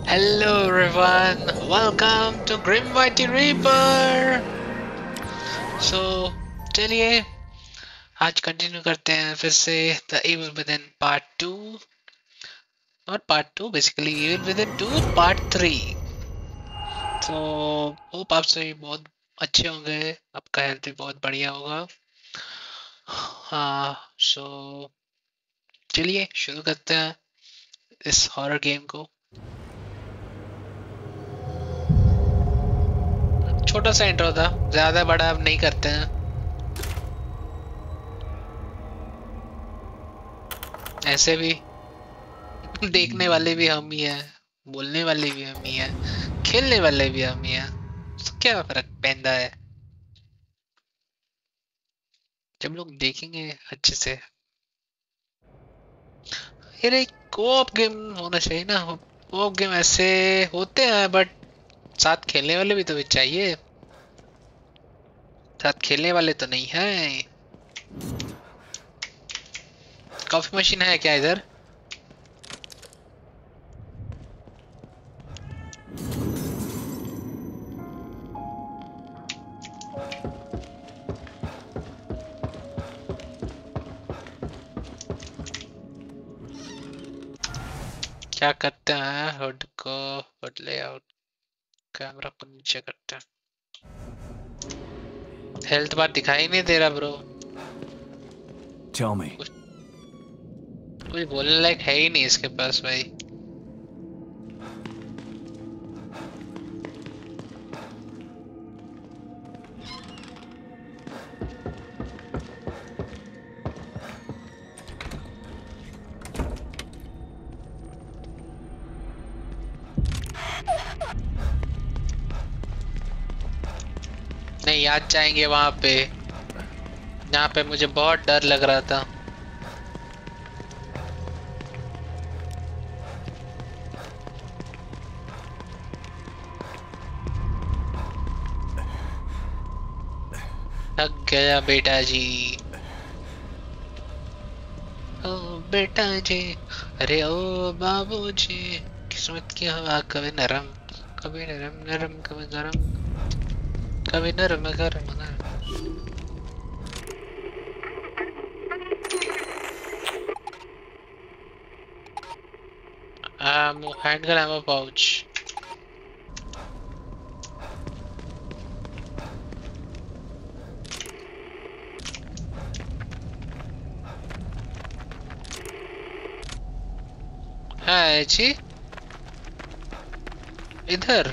Hello everyone, welcome to Grim Mighty Reaper. So चलिए आज continue करते हैं फिर से The Evil Within Part 2, not Part 2, basically Evil Within 2 Part 3. तो होप आप सभी बहुत अच्छे होंगे, आपका हेल्थ भी बहुत बढ़िया होगा। हाँ, सो चलिए शुरू करते हैं इस हॉरर गेम को। छोटा सा इंट्रो था, ज्यादा बड़ा अब नहीं करते हैं। ऐसे भी देखने वाले भी हम ही हैं, बोलने वाले भी हम ही हैं, खेलने वाले भी हम ही हैं, तो क्या फर्क पैंदा है जब लोग देखेंगे अच्छे से। यार एक कोऑप गेम होना चाहिए ना। कोऑप गेम ऐसे होते हैं बट साथ खेलने वाले भी तो चाहिए। साथ खेलने वाले तो नहीं है। कॉफी मशीन है क्या इधर? क्या करते हैं, हुड को हुड लेआउट, कैमरा को नीचे करते हैं। हेल्थ बार दिखाई नहीं दे रहा ब्रो। Tell me. कुछ बोलने लायक है ही नहीं इसके पास भाई। नहीं, आज जाएंगे वहां पे जहाँ पे मुझे बहुत डर लग रहा था। थक गया बेटा जी। ओ बेटा जी, अरे ओ बाबू जी, किस्मत की हवा कभी नरम, कभी नरम नरम, कभी गरम, कभी नरम गरम नरम। Handgun ammo pouch. है जी इधर।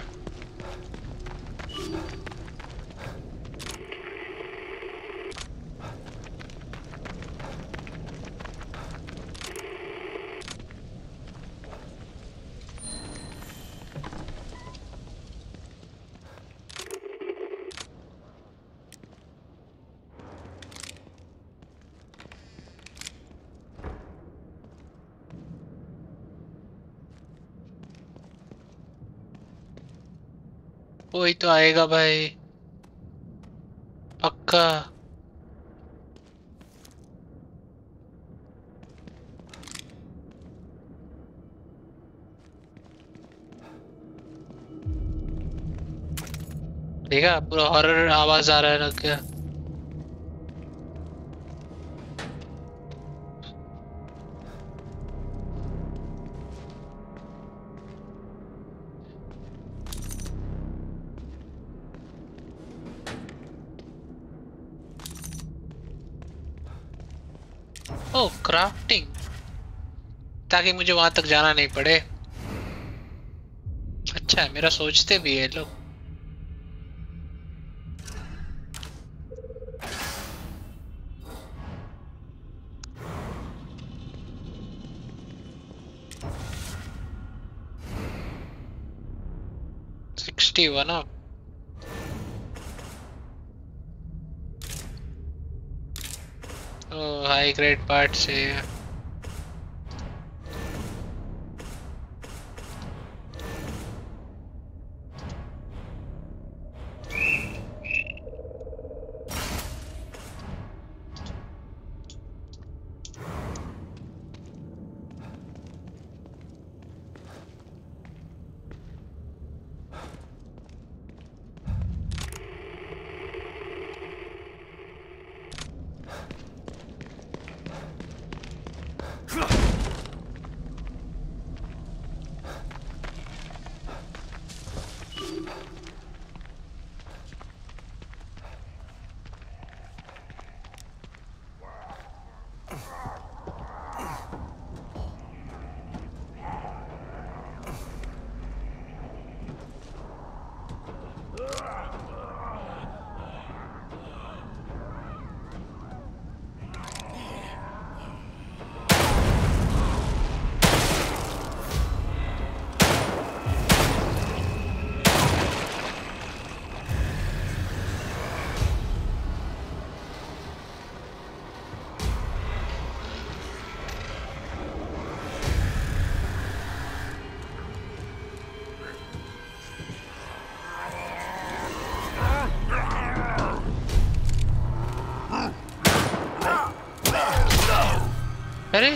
वही तो आएगा भाई, पक्का। देखा, पूरा हॉरर आवाज आ रहा है ना क्या। ओ क्राफ्टिंग, ताकि मुझे वहां तक जाना नहीं पड़े। अच्छा है, मेरा सोचते भी है लोग। Sixty one. Oh high grade part से। अरे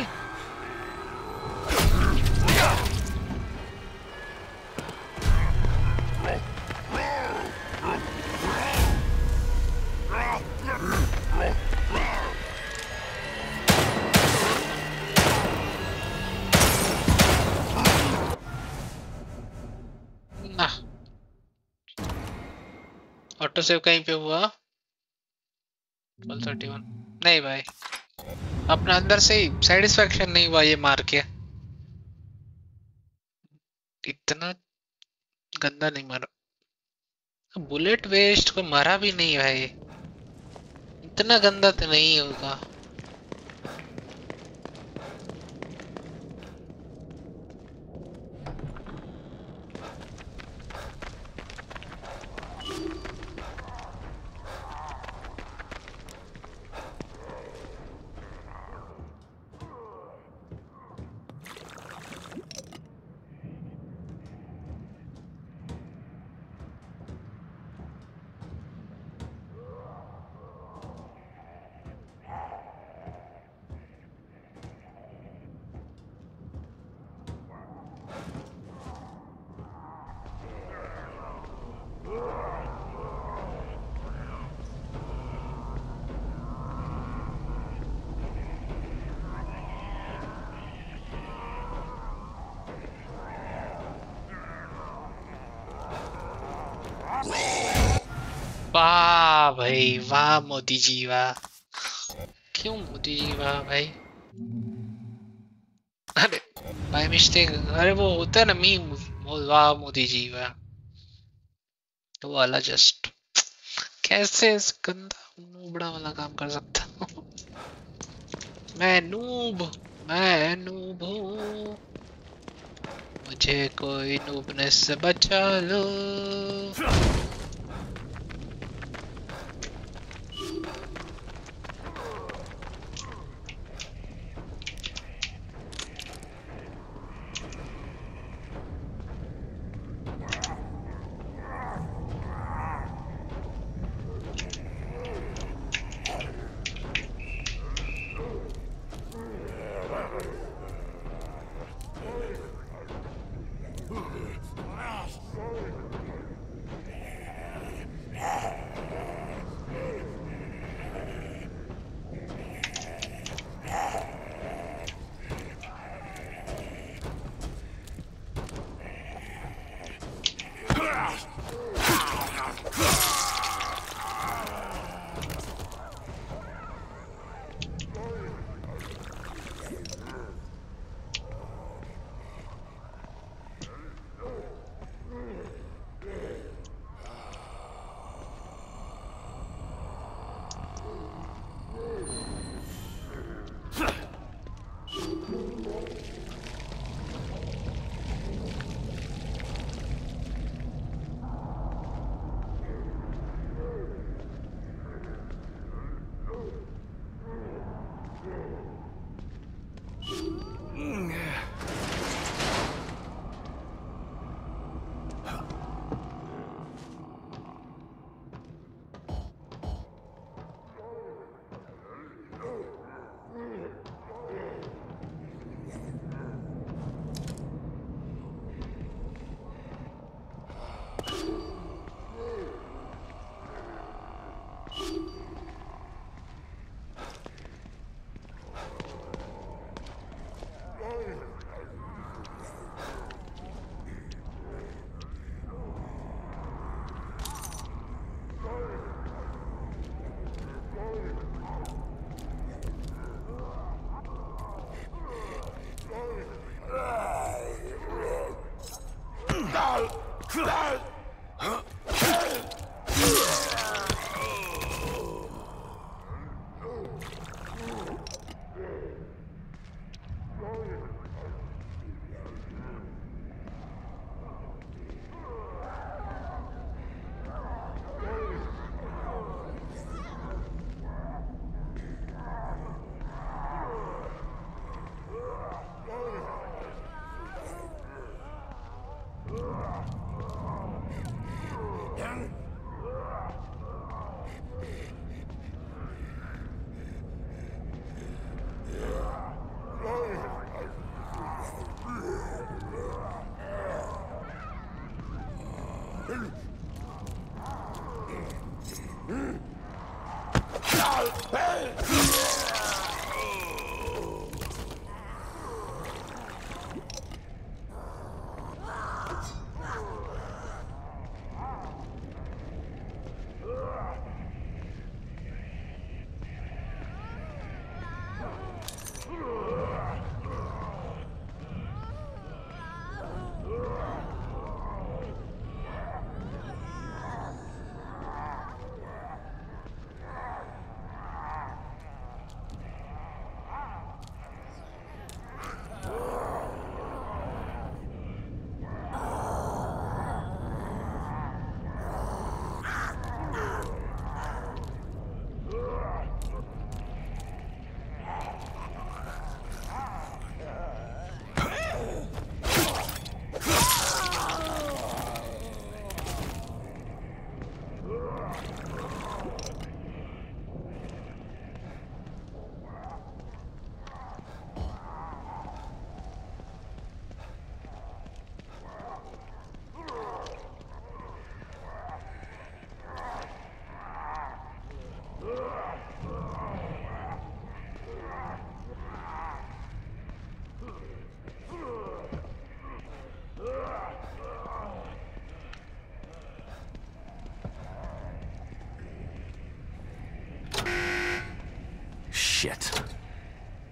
ना ऑटो सेव कहीं पे हुआ 1231 नहीं भाई अपना अंदर से ही सेटिस्फेक्शन नहीं हुआ ये मार के इतना गंदा नहीं मारा बुलेट वेस्ट को मरा भी नहीं भाई इतना गंदा तो नहीं होगा वाह भाई वाह मोदी जी वाह क्यों मोदी जी वाह भाई अरे बाय मिस्टेक अरे वो होता है ना मीम वाह मोदी जी वाह तो वो वाला जस्ट कैसे इस गंदा नूबड़ा वाला काम कर सकता हूँ मैं नूब हूँ मुझे कोई नूबनेस से बचा लो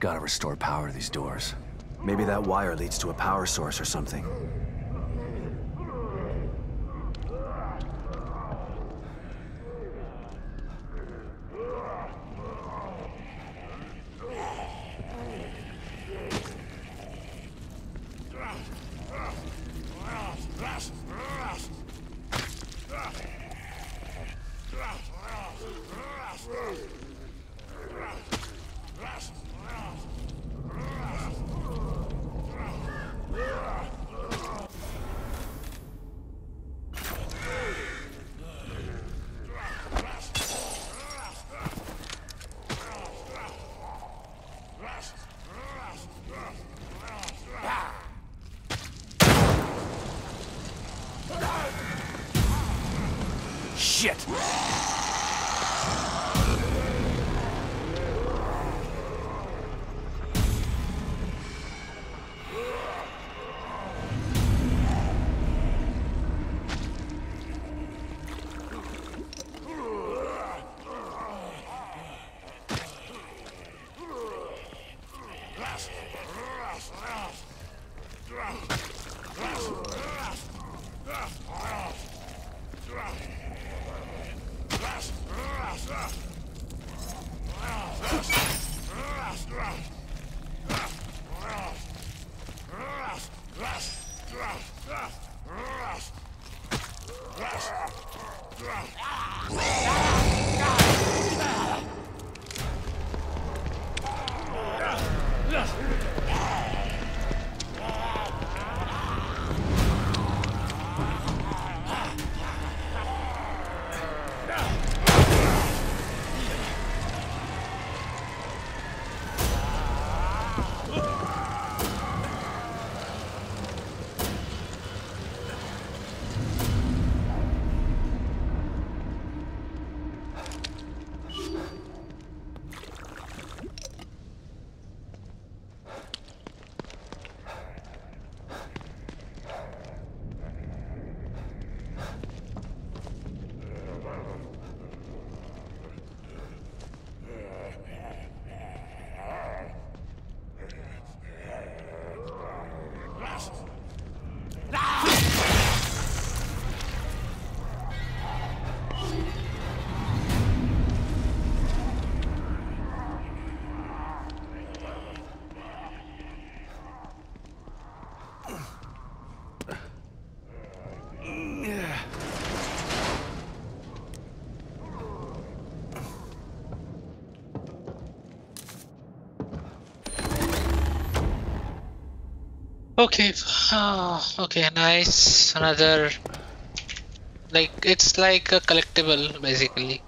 Gotta restore power to these doors. Maybe that wire leads to a power source or something. Shit! Okay, okay, nice. Another, like, it's like a collectible basically.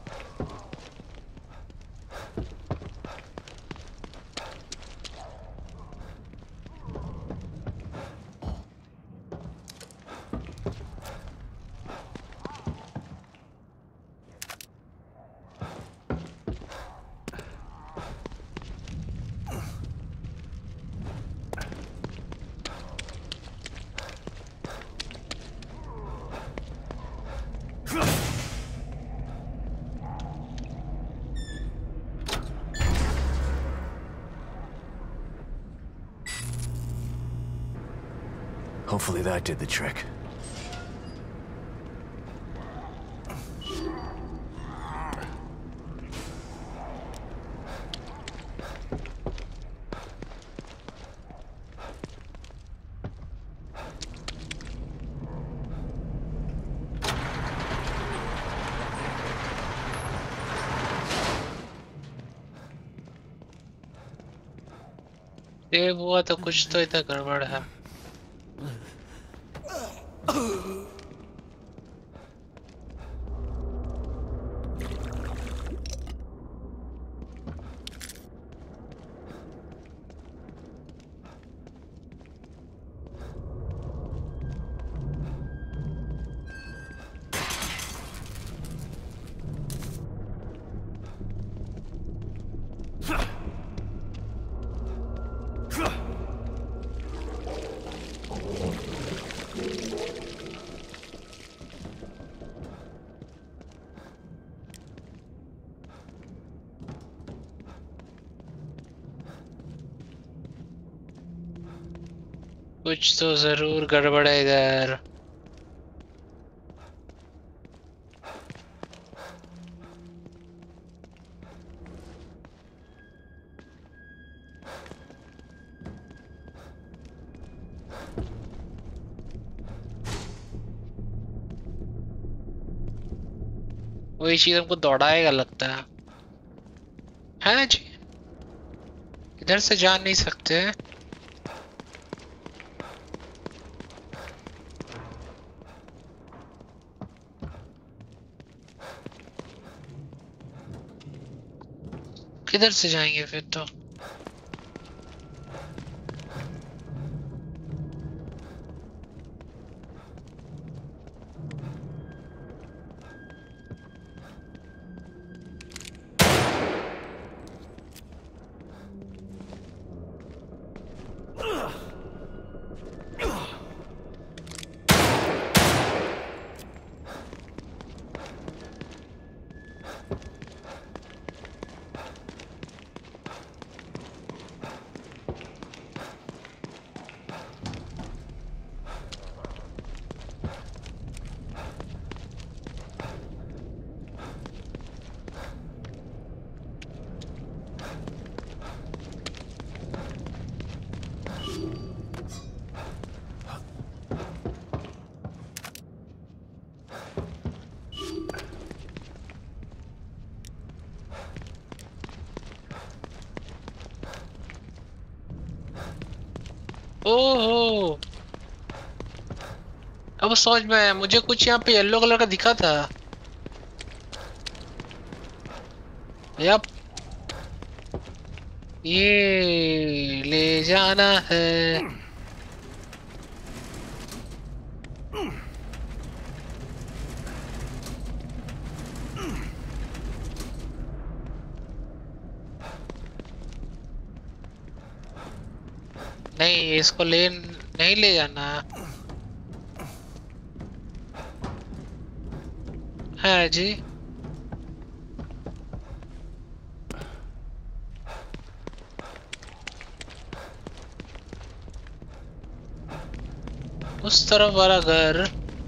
Hopefully that did the trick. ये हुआ तो कुछ तो इतना गड़बड़ है. कुछ तो जरूर गड़बड़ है इधर। वही चीज हमको दौड़ाएगा लगता है ना जी? इधर से जा नहीं सकते। किधर से जाएंगे फिर तो? ओहो, अब समझ में आया। मुझे कुछ यहाँ पे येलो कलर का दिखा था। यप, ये ले जाना है। नहीं, इसको ले नहीं ले जाना है जी। उस तरफ वाला घर।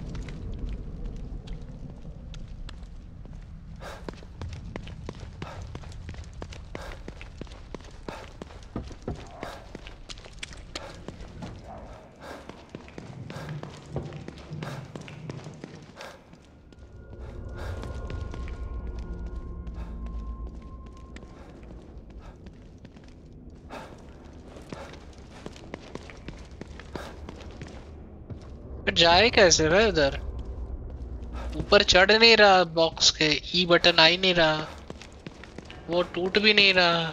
फिर जाए कैसे भाई उधर? ऊपर चढ़ नहीं रहा, बॉक्स के ई बटन आ ही नहीं रहा, वो टूट भी नहीं रहा।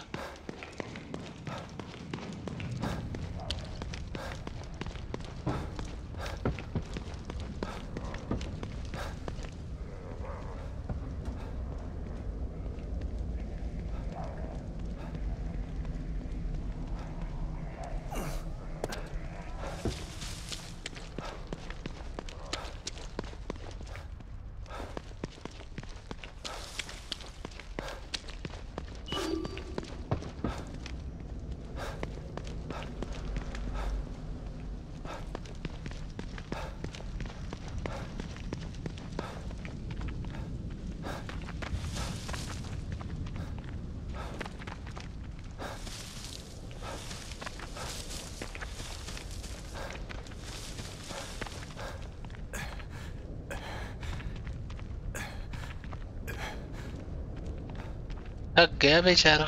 थक गया बेचारा।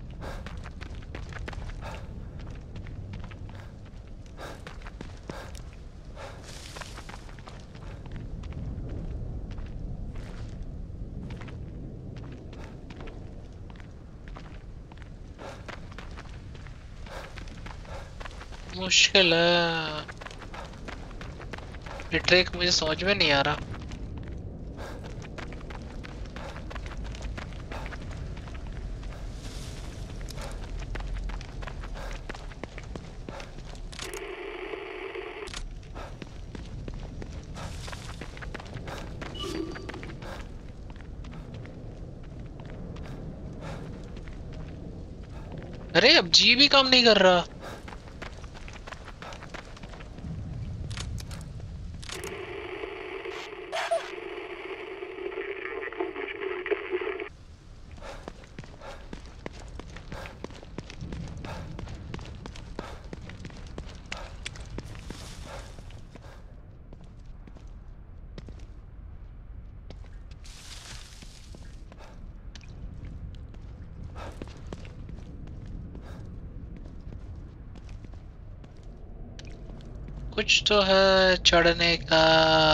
मुश्किल है, ये ट्रिक मुझे समझ में नहीं आ रहा। अरे अब जी भी काम नहीं कर रहा। कुछ तो है चढ़ने का।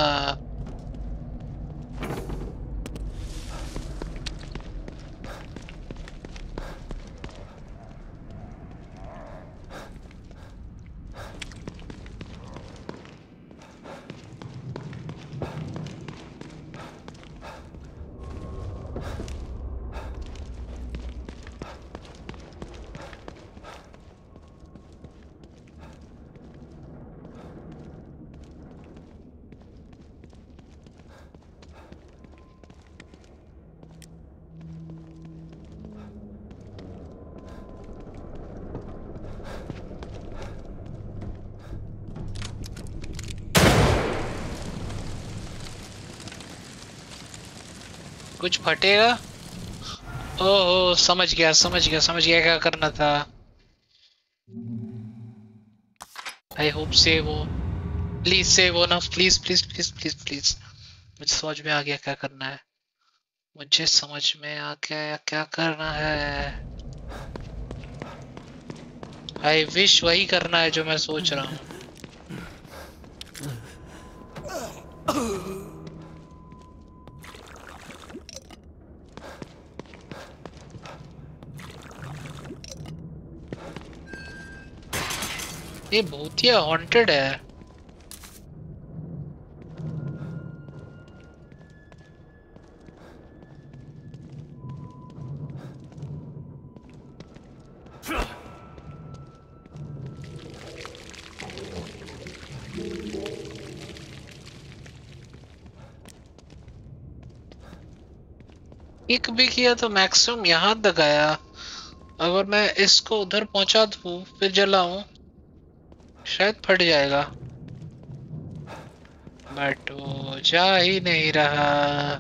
कुछ फटेगा। ओहो समझ गया क्या करना था। आई होप सेव हो। प्लीज सेव हो ना, please please please please please. मुझे समझ में आ गया क्या करना है। मुझे समझ में आ गया क्या करना है। आई विश वही करना है जो मैं सोच रहा हूँ। ये भूतिया हॉन्टेड है। एक भी किया तो मैक्सिमम यहाँ तक आया। अगर मैं इसको उधर पहुंचा दूँ फिर जलाऊं शायद फट जाएगा, बट वो जा ही नहीं रहा।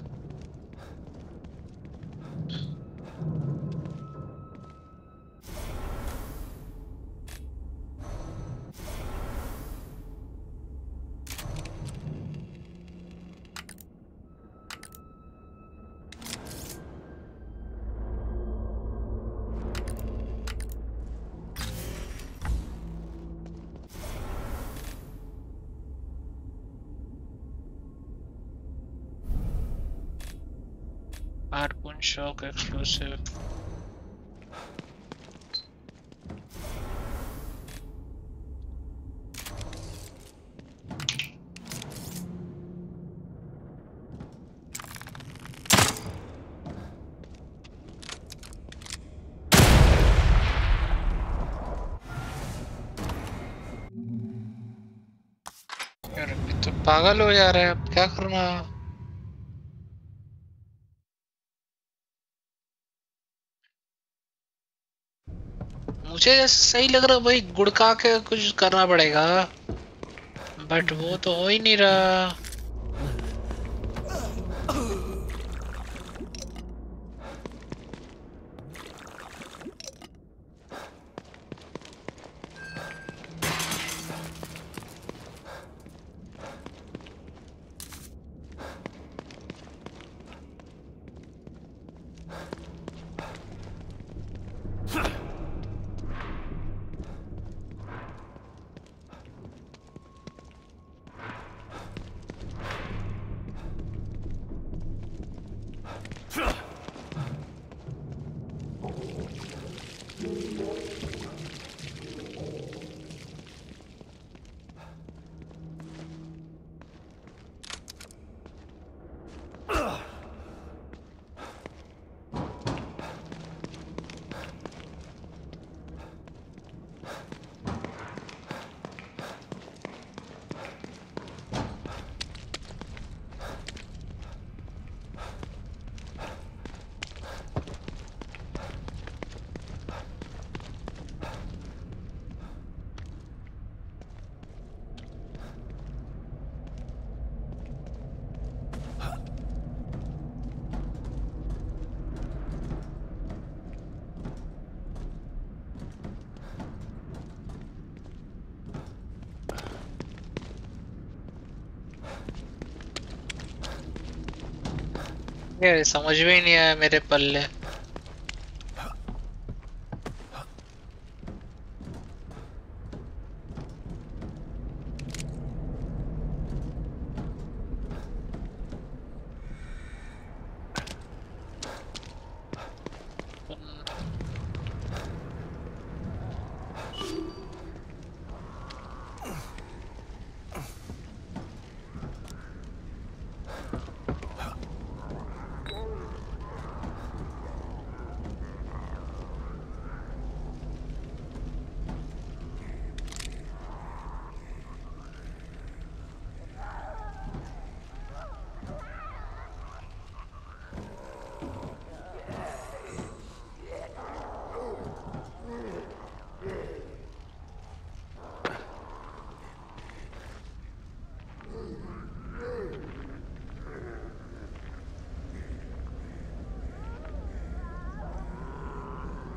Harpoon shock exclusive. यार अभी तो पागल हो जा रहे हैं, अब क्या करना। मुझे जैसे सही लग रहा है भाई, गुड़का के कुछ करना पड़ेगा, बट वो तो हो ही नहीं रहा। ये समझ में ही नहीं आया मेरे पल्ले।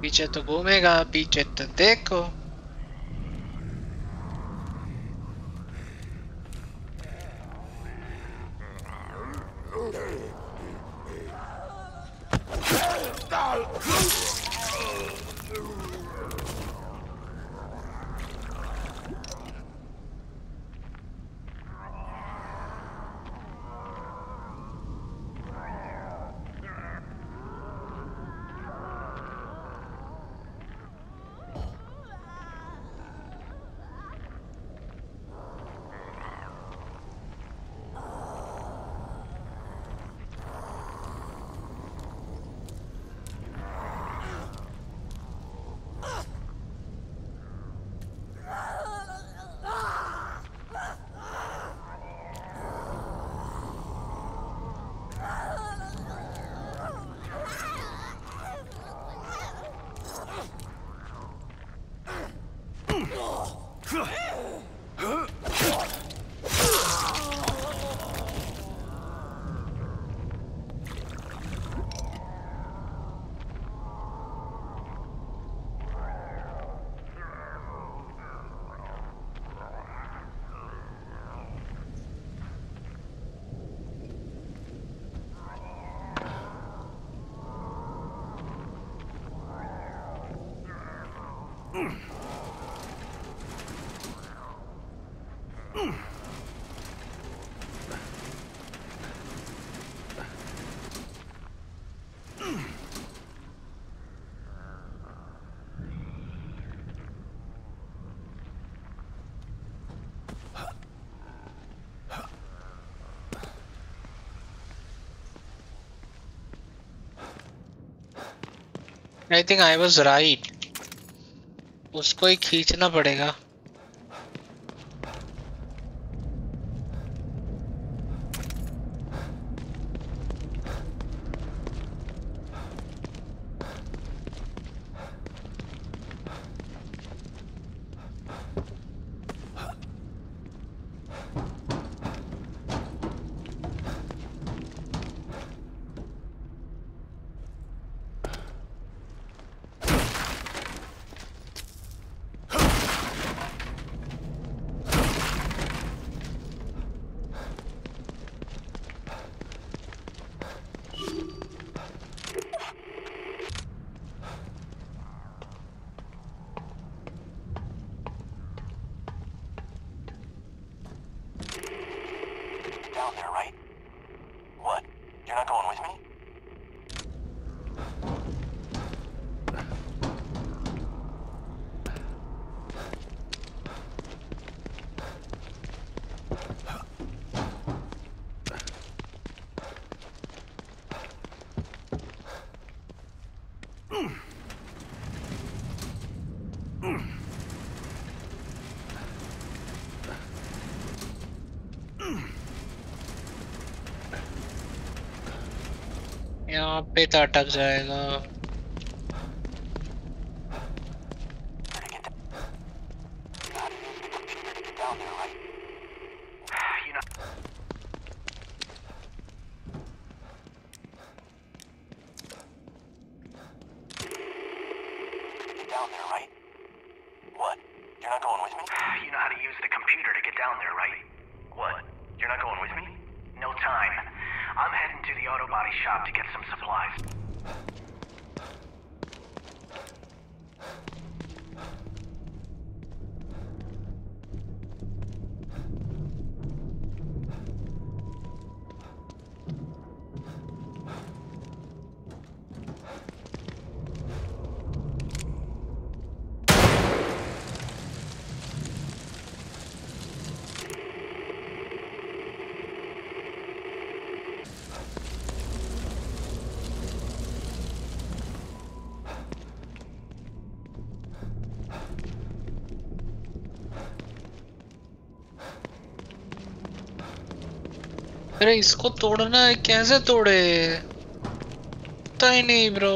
पीछे तो घूमेगा, पीछे तो देखो। I think I was right. उसको ही खींचना पड़ेगा। Down there, right? What? You're not going with me? यहाँ पे तो अटक जाएगा। Down there, right? What? You're not going with me? You know how to use the computer to get down there, right? What? You're not going with me? No time. I'm heading to the auto body shop to get some supplies. अरे इसको तोड़ना है, कैसे तोड़े? पता ही नहीं bro.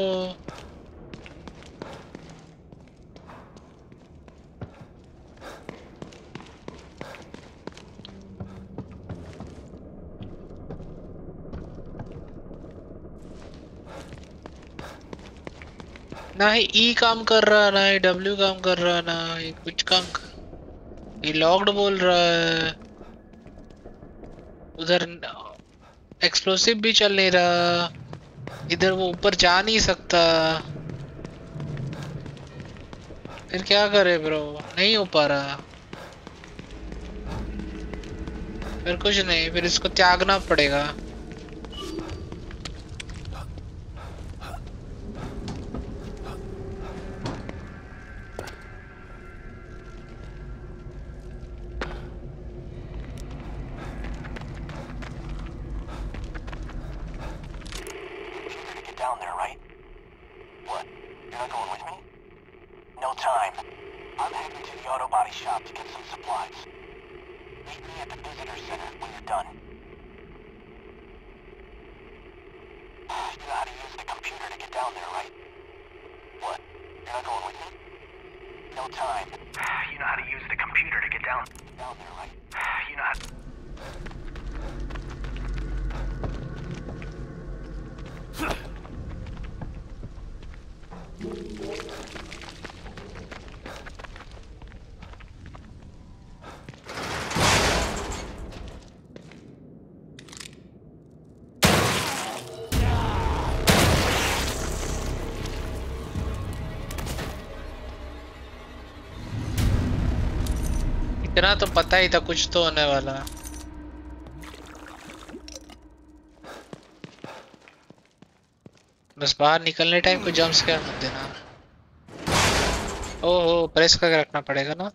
ना ही ई काम कर रहा, ना ही डब्ल्यू काम कर रहा, ना ही कुछ काम कर। ये लॉक्ड बोल रहा है। उधर एक्सप्लोसिव भी चल नहीं रहा। इधर वो ऊपर जा नहीं सकता। फिर क्या करे ब्रो, नहीं हो पा रहा। फिर कुछ नहीं, फिर इसको त्यागना पड़ेगा। Get down there, right? What? You're not going with me? No time. I'm heading to the auto body shop to get some supplies. Meet me at the visitor center when you're done. You know how to use the computer to get down there, right? What? You're not going with me? No time. You know how to use the computer to get down there, right? You know how to... इतना तो पता ही था कुछ तो होने वाला। बस बाहर निकलने टाइम को जंप स्केयर मत देना। ओहो, प्रेस करके रखना पड़ेगा ना।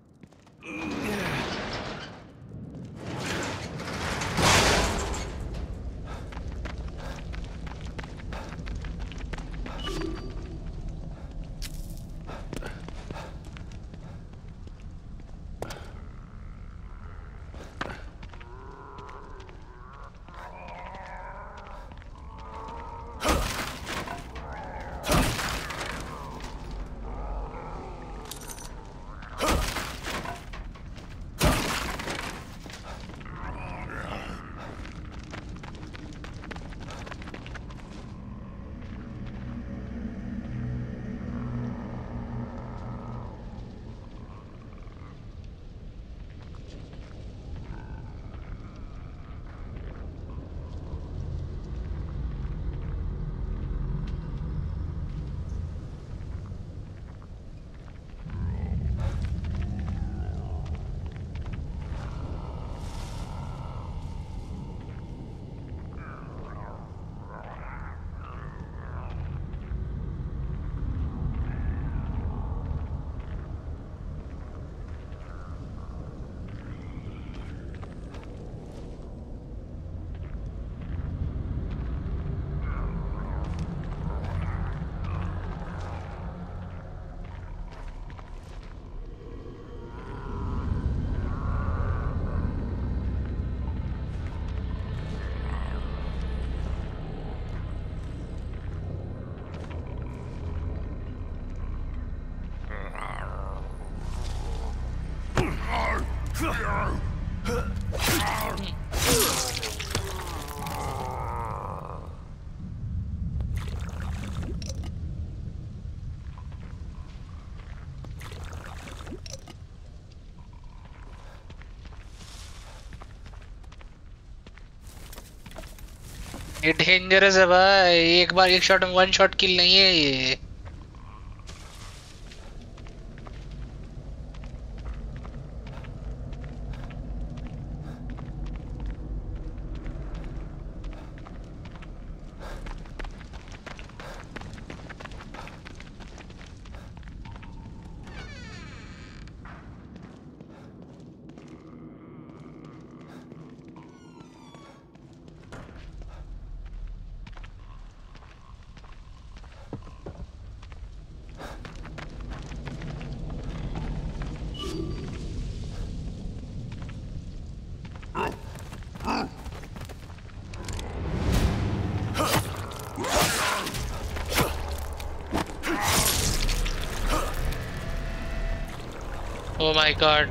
ये डेंजरस है भाई, एक बार एक शॉट में वन शॉट किल नहीं है ये। Oh my god.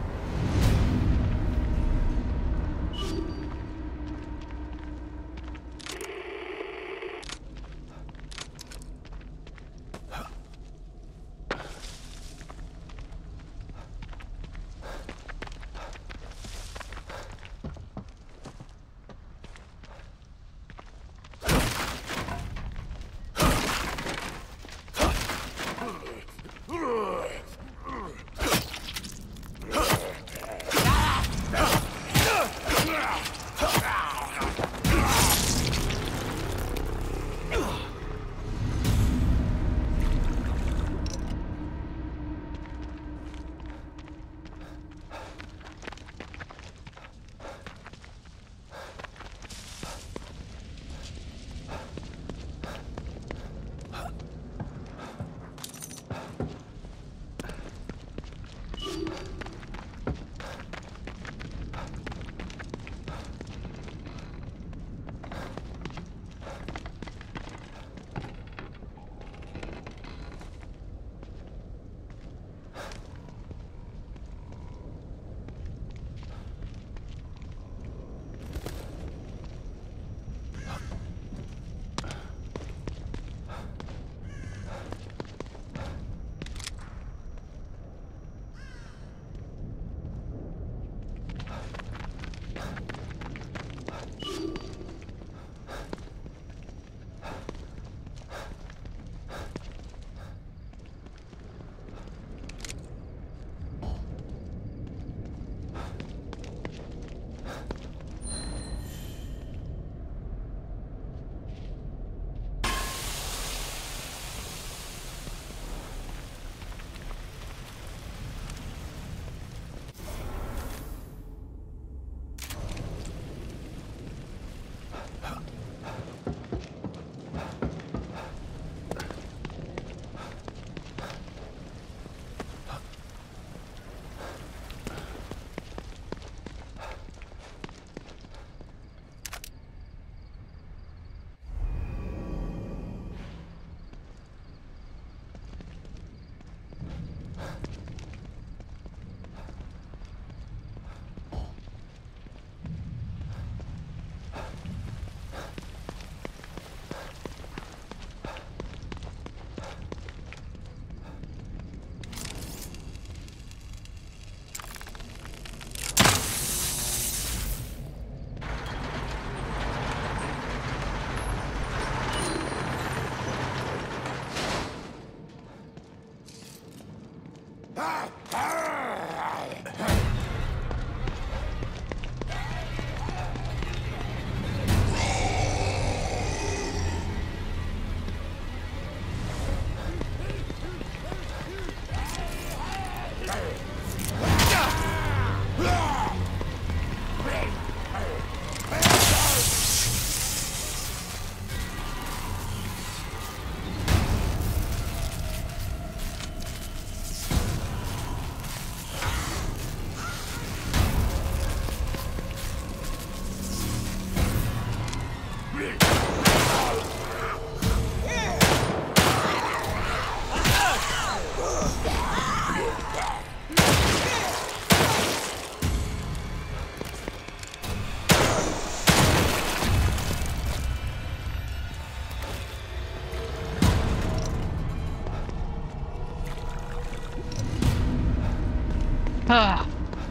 Ah.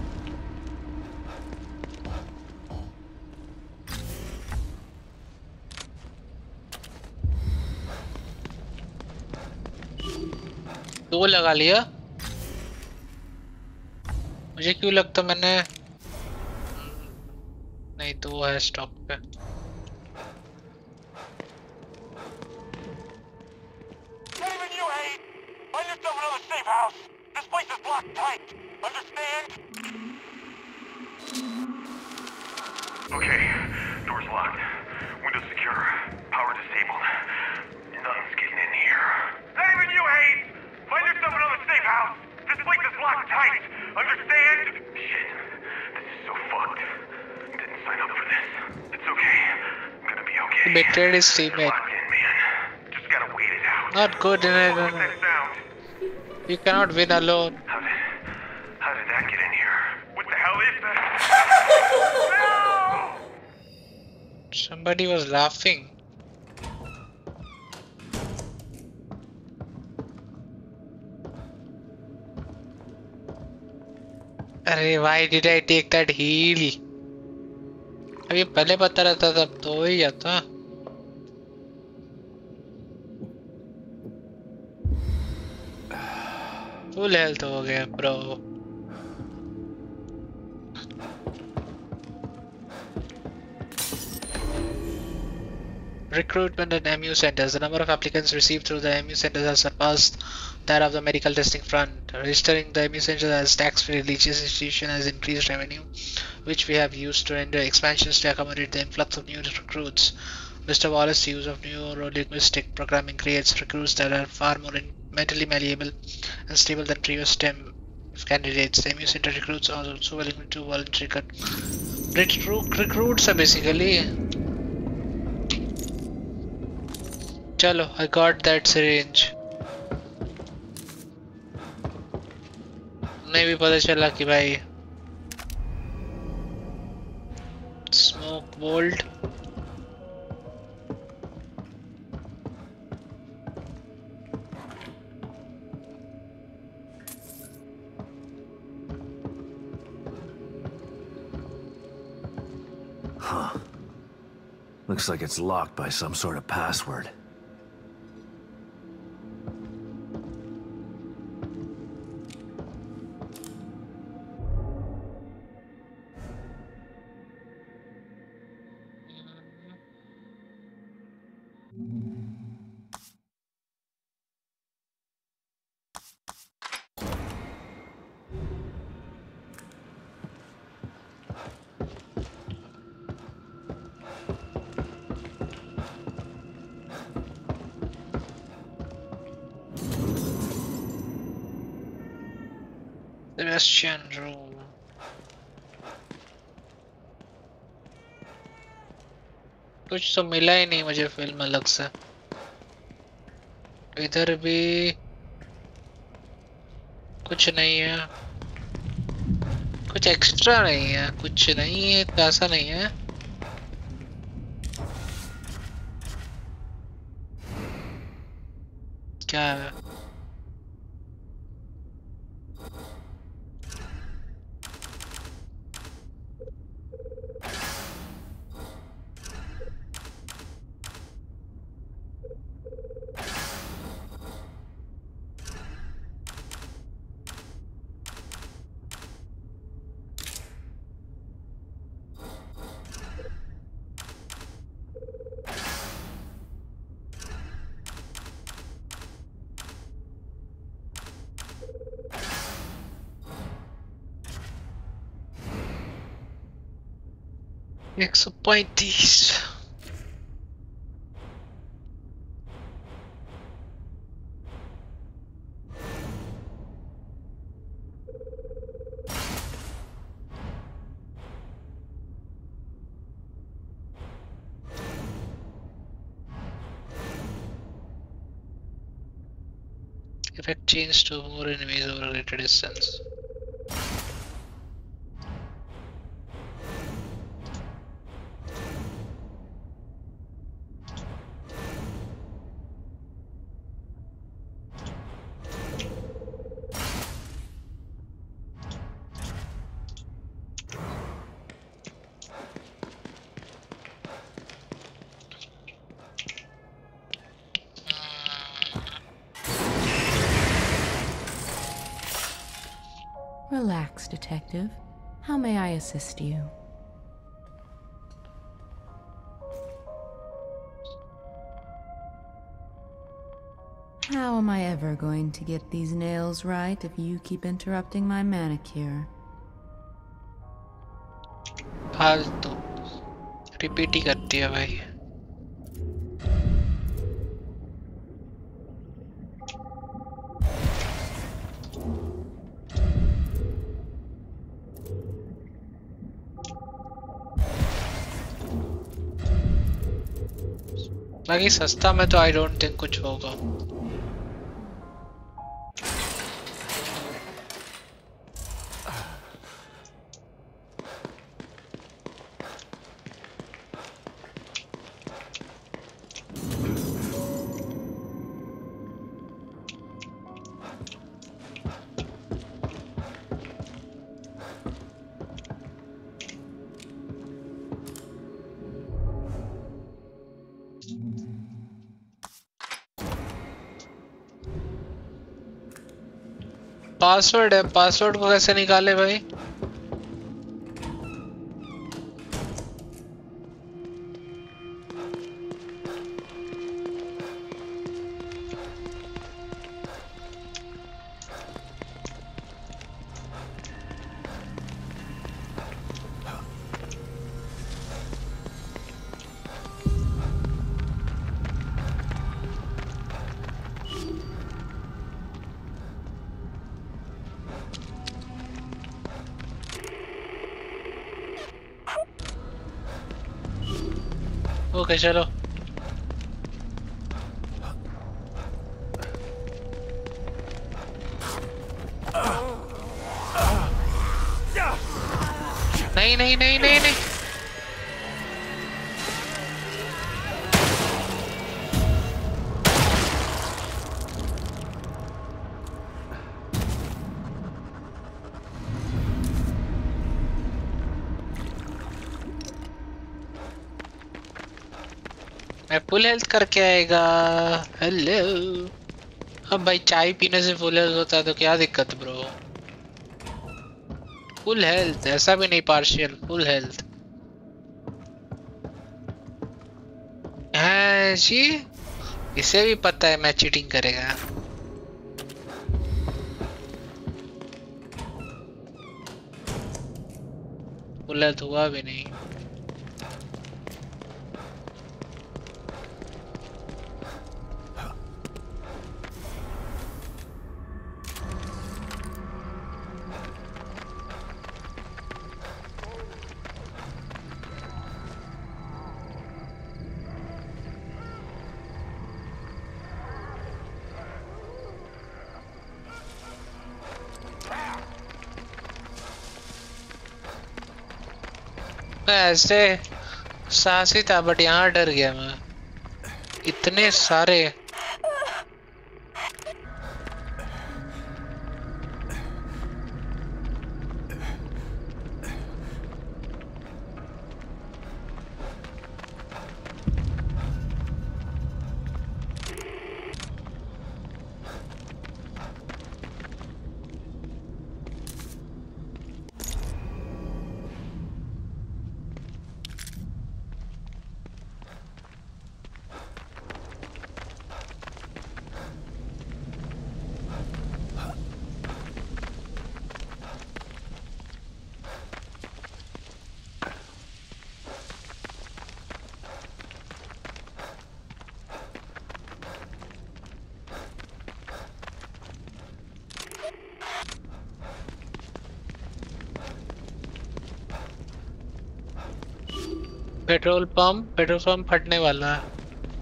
दो लगा लिया। मुझे क्यों लगता मैंने नहीं, दो है स्टॉक पे। Even you hate! Find yourself another safe house! This place is blocked tight! Understand? Okay, door's locked. Windows secure. Power disabled. Nothing's getting in here. Even you hate! Find yourself another safe house! This place is blocked tight! Understand? Shit. This is so fucked. Didn't sign up for this. It's okay. I'm gonna be okay. He betrayed his You're teammate. locked in, man. Just gotta wait it out. Not good. What was that sound? You cannot win alone. How did that get in here? What the hell is that? No! Somebody was laughing. अरे why did I take that heal? अब ये पहले पता रहता तब तो हो ही जाता। फुल हेल्थ हो गया bro. Recruitment and MU centers. The number of applicants received through the MU centers has surpassed that of the medical testing front. Registering the MU centers as tax-free religious institution has increased revenue, which we have used to render expansions to accommodate the influx of new recruits. Mr. Wallace's use of neuro-linguistic programming creates recruits that are far more mentally malleable and stable than previous STEM candidates. The MU center recruits are also willing to voluntary recruits are basically. चलो, I got that syringe. नहीं भी पता चला कि भाई smoke bolt. Huh. Looks like it's locked by some sort of password. Sebastian room. कुछ तो मिला ही नहीं मुझे फिल्म अलग से। इधर भी कुछ नहीं है, कुछ एक्स्ट्रा नहीं है, कुछ नहीं है, ऐसा नहीं है। क्या है? एक सौ 35। Effect change to more enemies over a greater distance. Relax, Detective. How may I assist you? How am I ever going to get these nails right if you keep interrupting my manicure? फालतू repeat ही करती है भाई। बाकी सस्ता में तो I don't think कुछ होगा। पासवर्ड है, पासवर्ड को कैसे निकाले भाई? ओके चलो। नहीं नहीं नहीं नहीं नहीं। मैं फुल हेल्थ करके आएगा। हेलो। अब भाई चाय पीने से फुल हेल्थ होता है तो क्या दिक्कत ब्रो? फुल हेल्थ, ऐसा भी नहीं पार्शियल, फुल हेल्थ है जी। इसे भी पता है मैं चीटिंग करेगा। फुल हेल्थ हुआ भी नहीं। मैं ऐसे साहसी था बट यहाँ डर गया मैं। इतने सारे। पेट्रोल पंप फटने वाला है।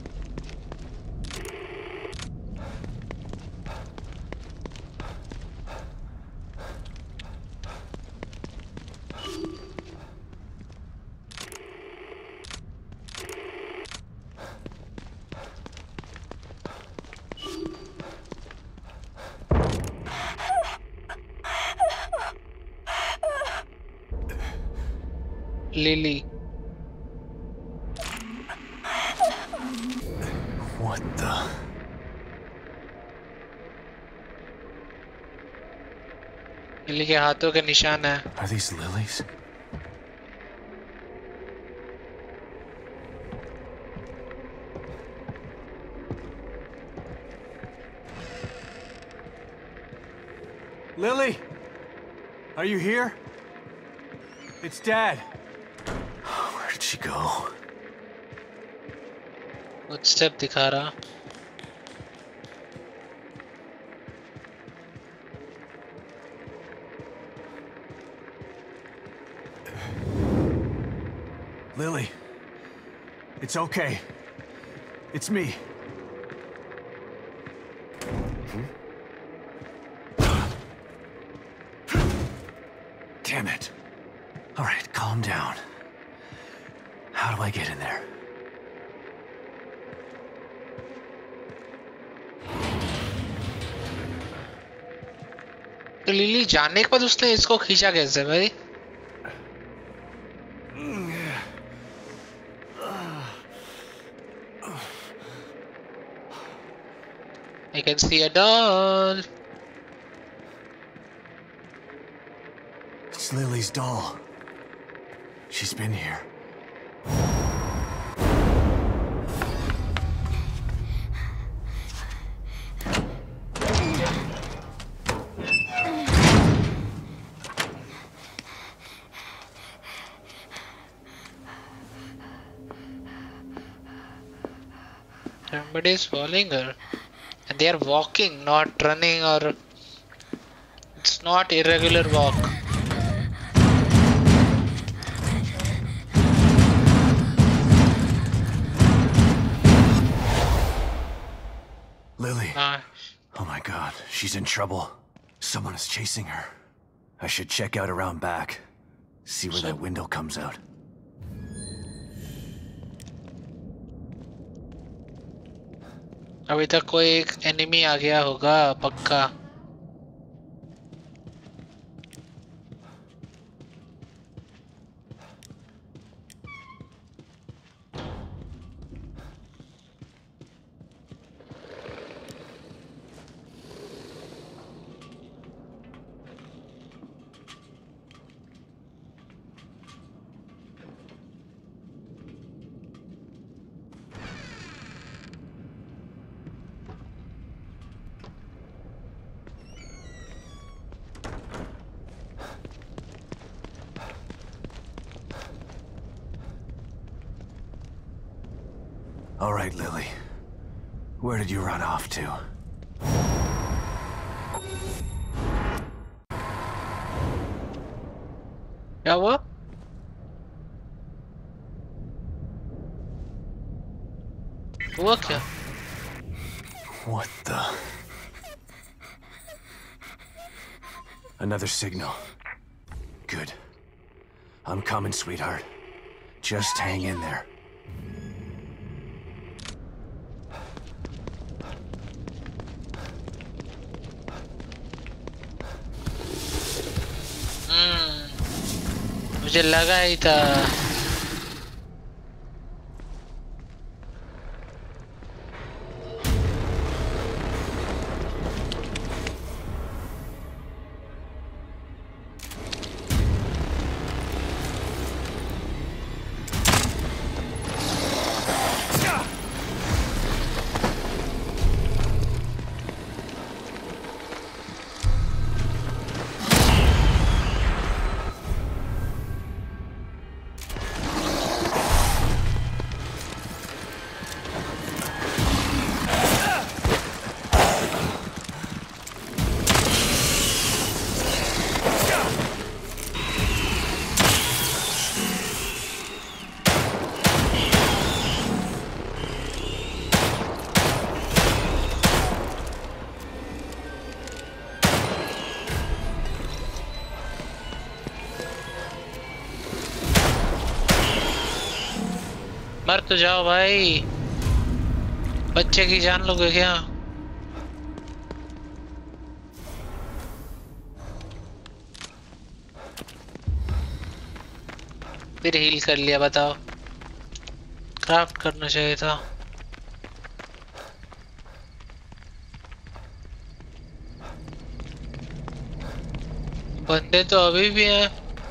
लिली। What the? लिली के हाथों के निशान है। Are these lilies? Lily? Are you here? It's Dad. Where did she go? Footstep दिखा रहा। Lily. It's okay. It's me. Damn it. All right, calm down. How do I get in there? तो Lily जाने के बाद उसने इसको खींचा कैसे भाई? I can see a doll. It's Lily's doll. She's been here. Somebody is following her. And they are walking, not running, or it's not irregular walk. Lily. Oh my God, she's in trouble. Someone is chasing her. I should check out around back. See where that window comes out. अभी तक कोई एक enemy आ गया होगा पक्का। All right, Lily. Where did you run off to? क्या हुआ? हुआ क्या? What the? Another signal. Good. I'm coming, sweetheart. Just hang in there. मुझे लगा ही था। मर तो जाओ भाई, बच्चे की जान लोगे क्या? फिर हील कर लिया, बताओ। क्राफ्ट करना चाहिए था। बंदे तो अभी भी हैं।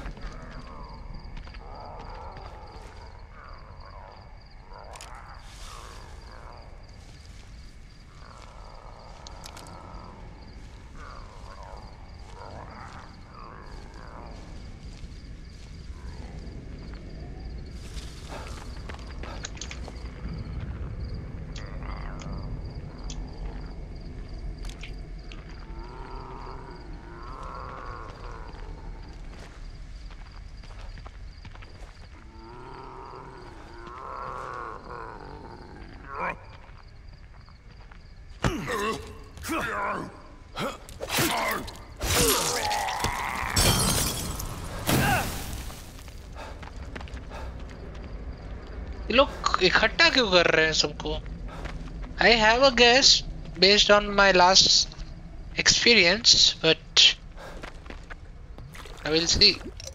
ये लोग इकट्ठा क्यों कर रहे हैं सबको? I have a guess based on my last experience, but I will see.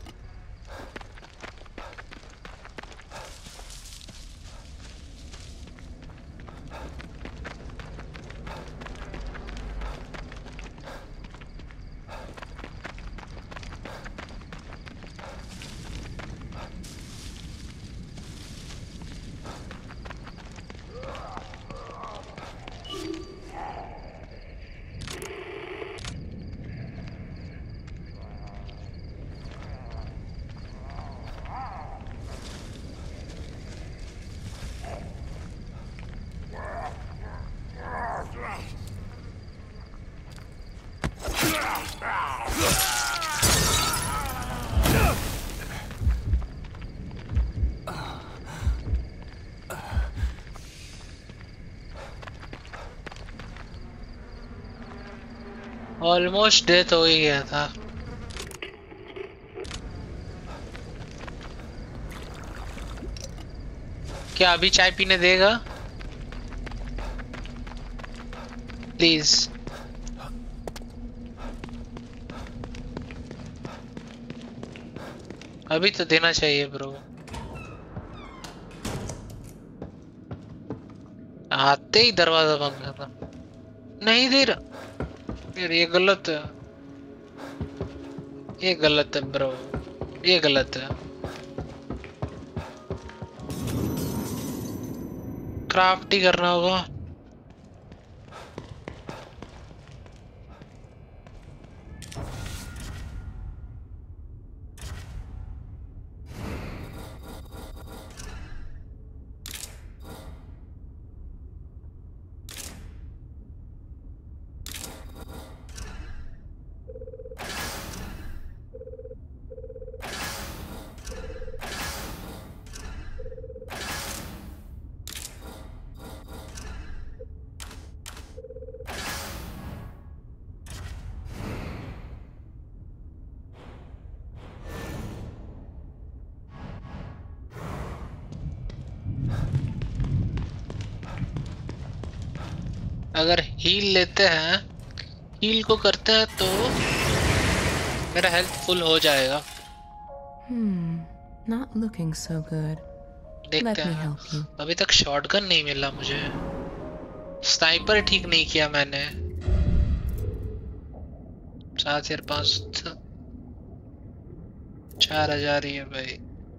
Almost death हो ही गया था। क्या अभी चाय पीने देगा? प्लीज। अभी तो देना चाहिए ब्रो। आते ही दरवाजा बंद करना। नहीं दे रहा यार, ये गलत है। ये गलत है ब्रो, ये गलत है। क्राफ्ट ही करना होगा। अगर हील लेते हैं, हील को करते हैं तो मेरा हेल्थ फुल हो जाएगा। Not looking so good. देखते Let me हैं। help you. अभी तक शॉटगन नहीं मिला मुझे। स्नाइपर ठीक नहीं किया मैंने। 7,500 4,000 ही है भाई।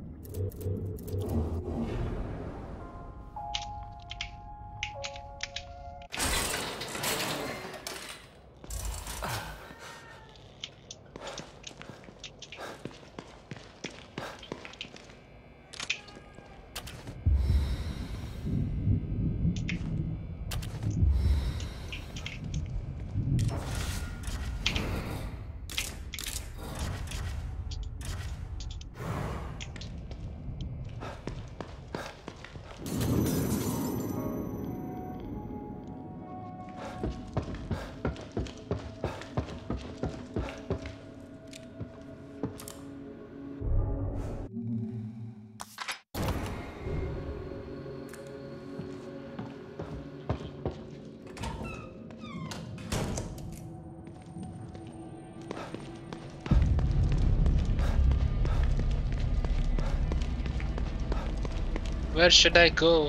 Where should I go?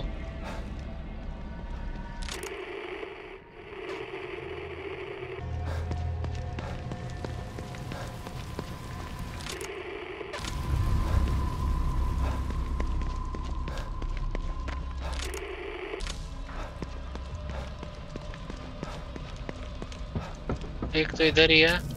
एक तो इधर ही है।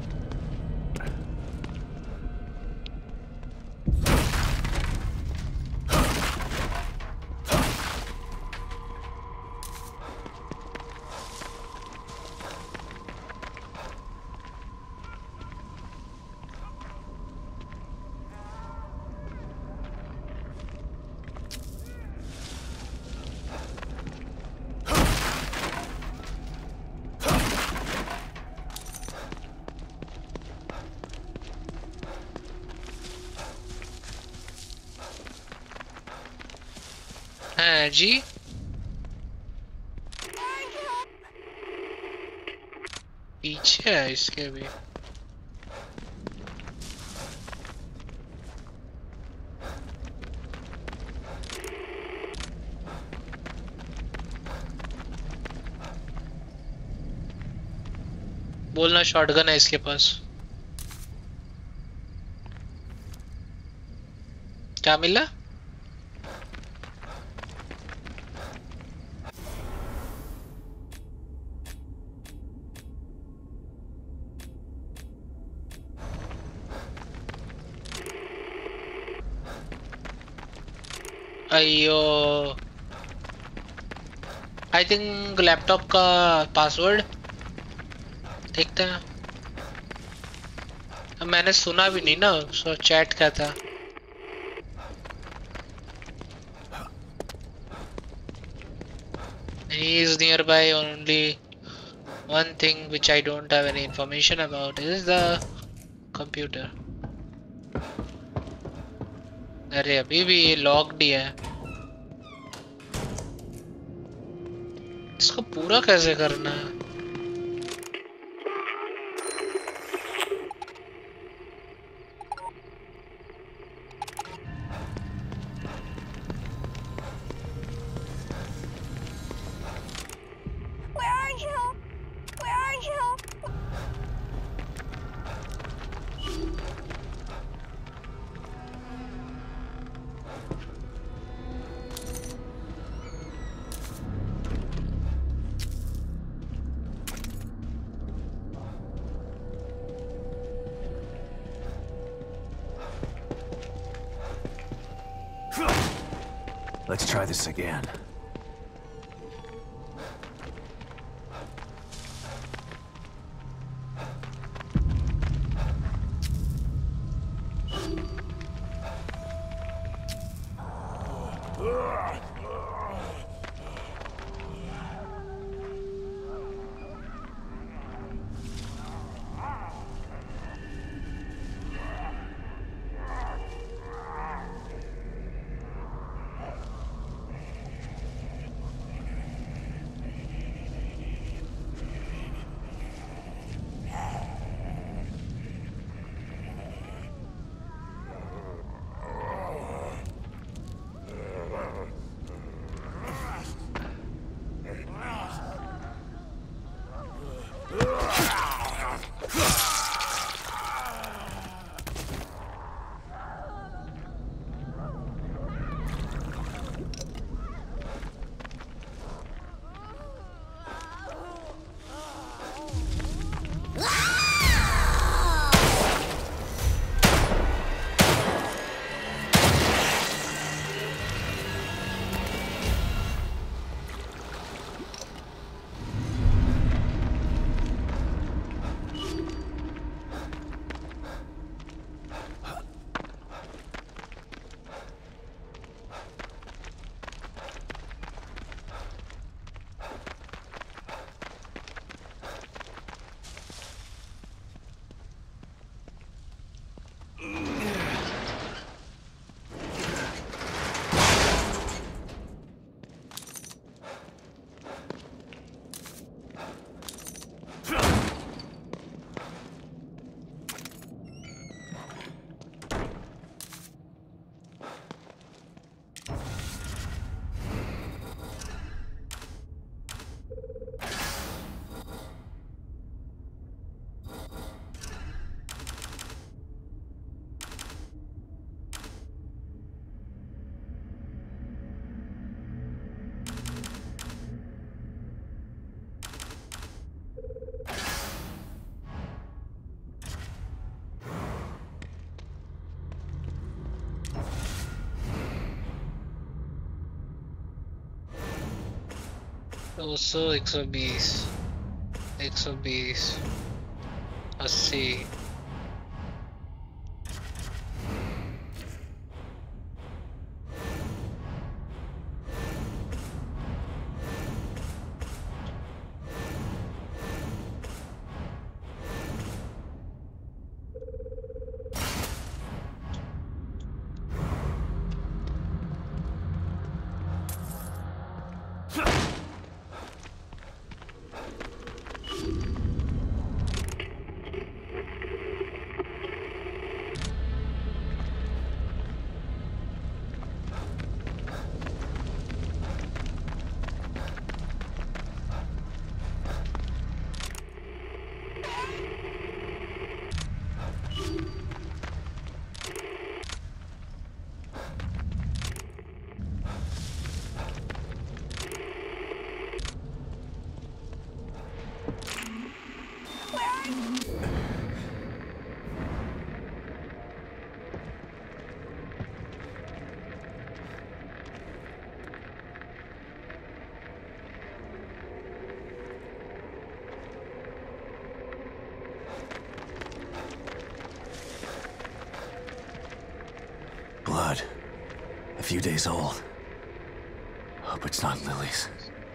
हाँ जी, पीछे है इसके भी। बोलना शॉटगन है इसके पास। क्या मिला? अयो, आई थिंक लैपटॉप का पासवर्ड देखते हैं। मैंने सुना भी नहीं ना, सो चैट क्या था। He is nearby. Only one thing which I don't have any information about is the computer. अरे अभी भी ये लॉक्ड ही है। इसको पूरा कैसे करना है? Where are you? Where are you? Let's try this again. 200, 120, 120, 80. Blood. A few days old. Hope it's not Lily's.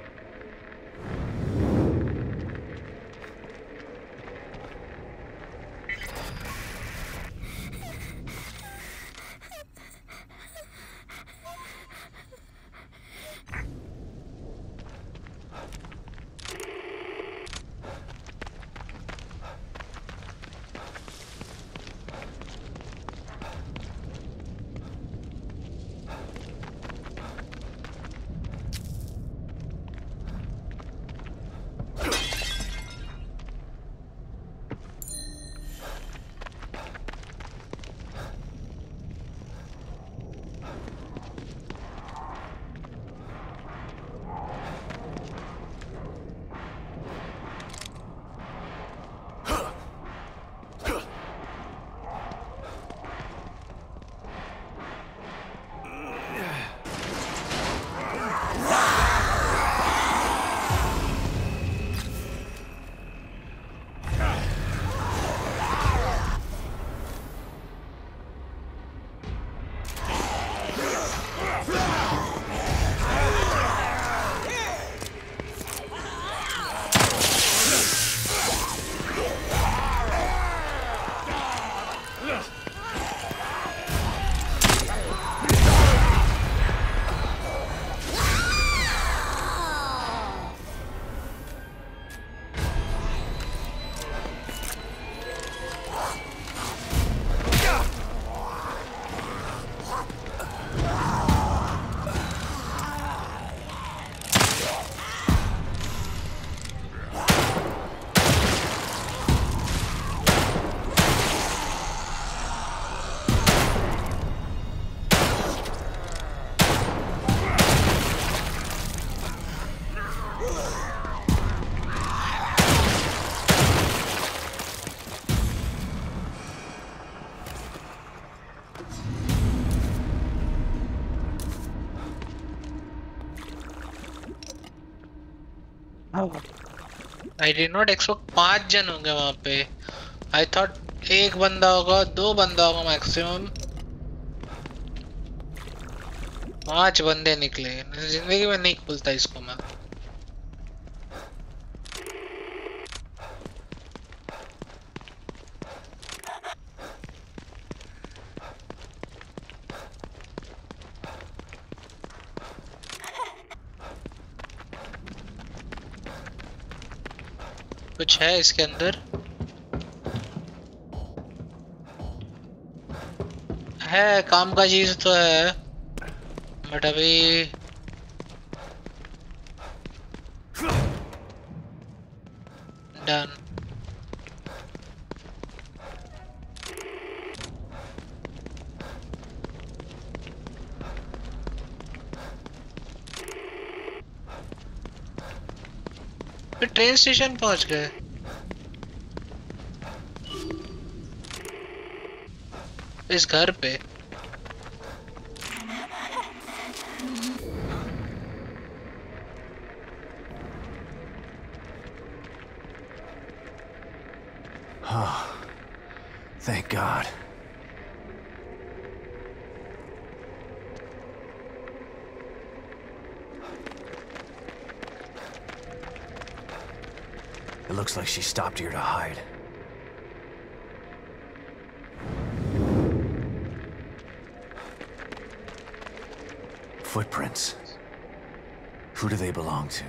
I did not expect 5 जन होंगे वहाँ पे. I thought एक बंदा होगा, 2 बंदा होगा मैक्सिमम. 5 बंदे निकले. जिंदगी में नहीं खुलता इसको मैं. कुछ है इसके अंदर? है, काम का चीज तो है, बट अभी डन. ट्रेन स्टेशन पहुंच गए. इस घर पे Oh, thank God. It looks like she stopped here to hide. Footprints. Who do they belong to?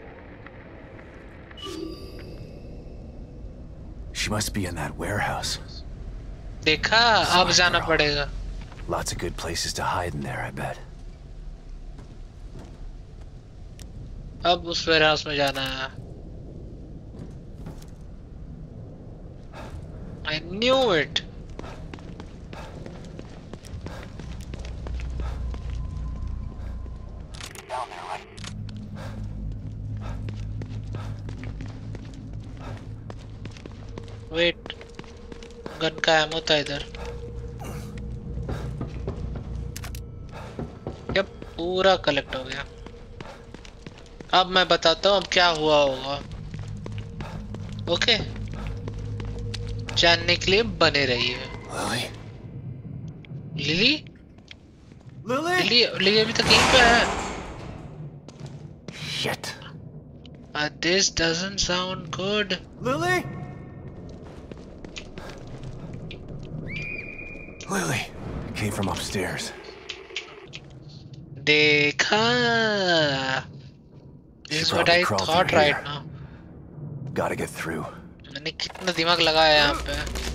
She must be in that warehouse. देखा अब जाना पड़ेगा. Lots of good places to hide in there, I bet. अब उस warehouse में जाना है. I knew it. Down there, right? Wait. Gun का एमो था इधर. यप पूरा कलेक्ट हो गया. अब मैं बताता हूँ अब क्या हुआ होगा. ओके जानने के लिए बने रहिए. Lily? Lily Lily? लिली अभी तक यहीं पे है. Shit. This doesn't sound good. Lily? Lily. It came from upstairs. देखा. This is what I thought right now. Gotta get through. मैंने कितना दिमाग लगाया यहाँ पे.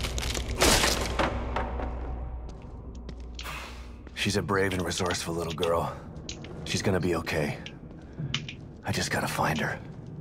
She's a brave and resourceful little girl. She's gonna be okay. I just gotta find her.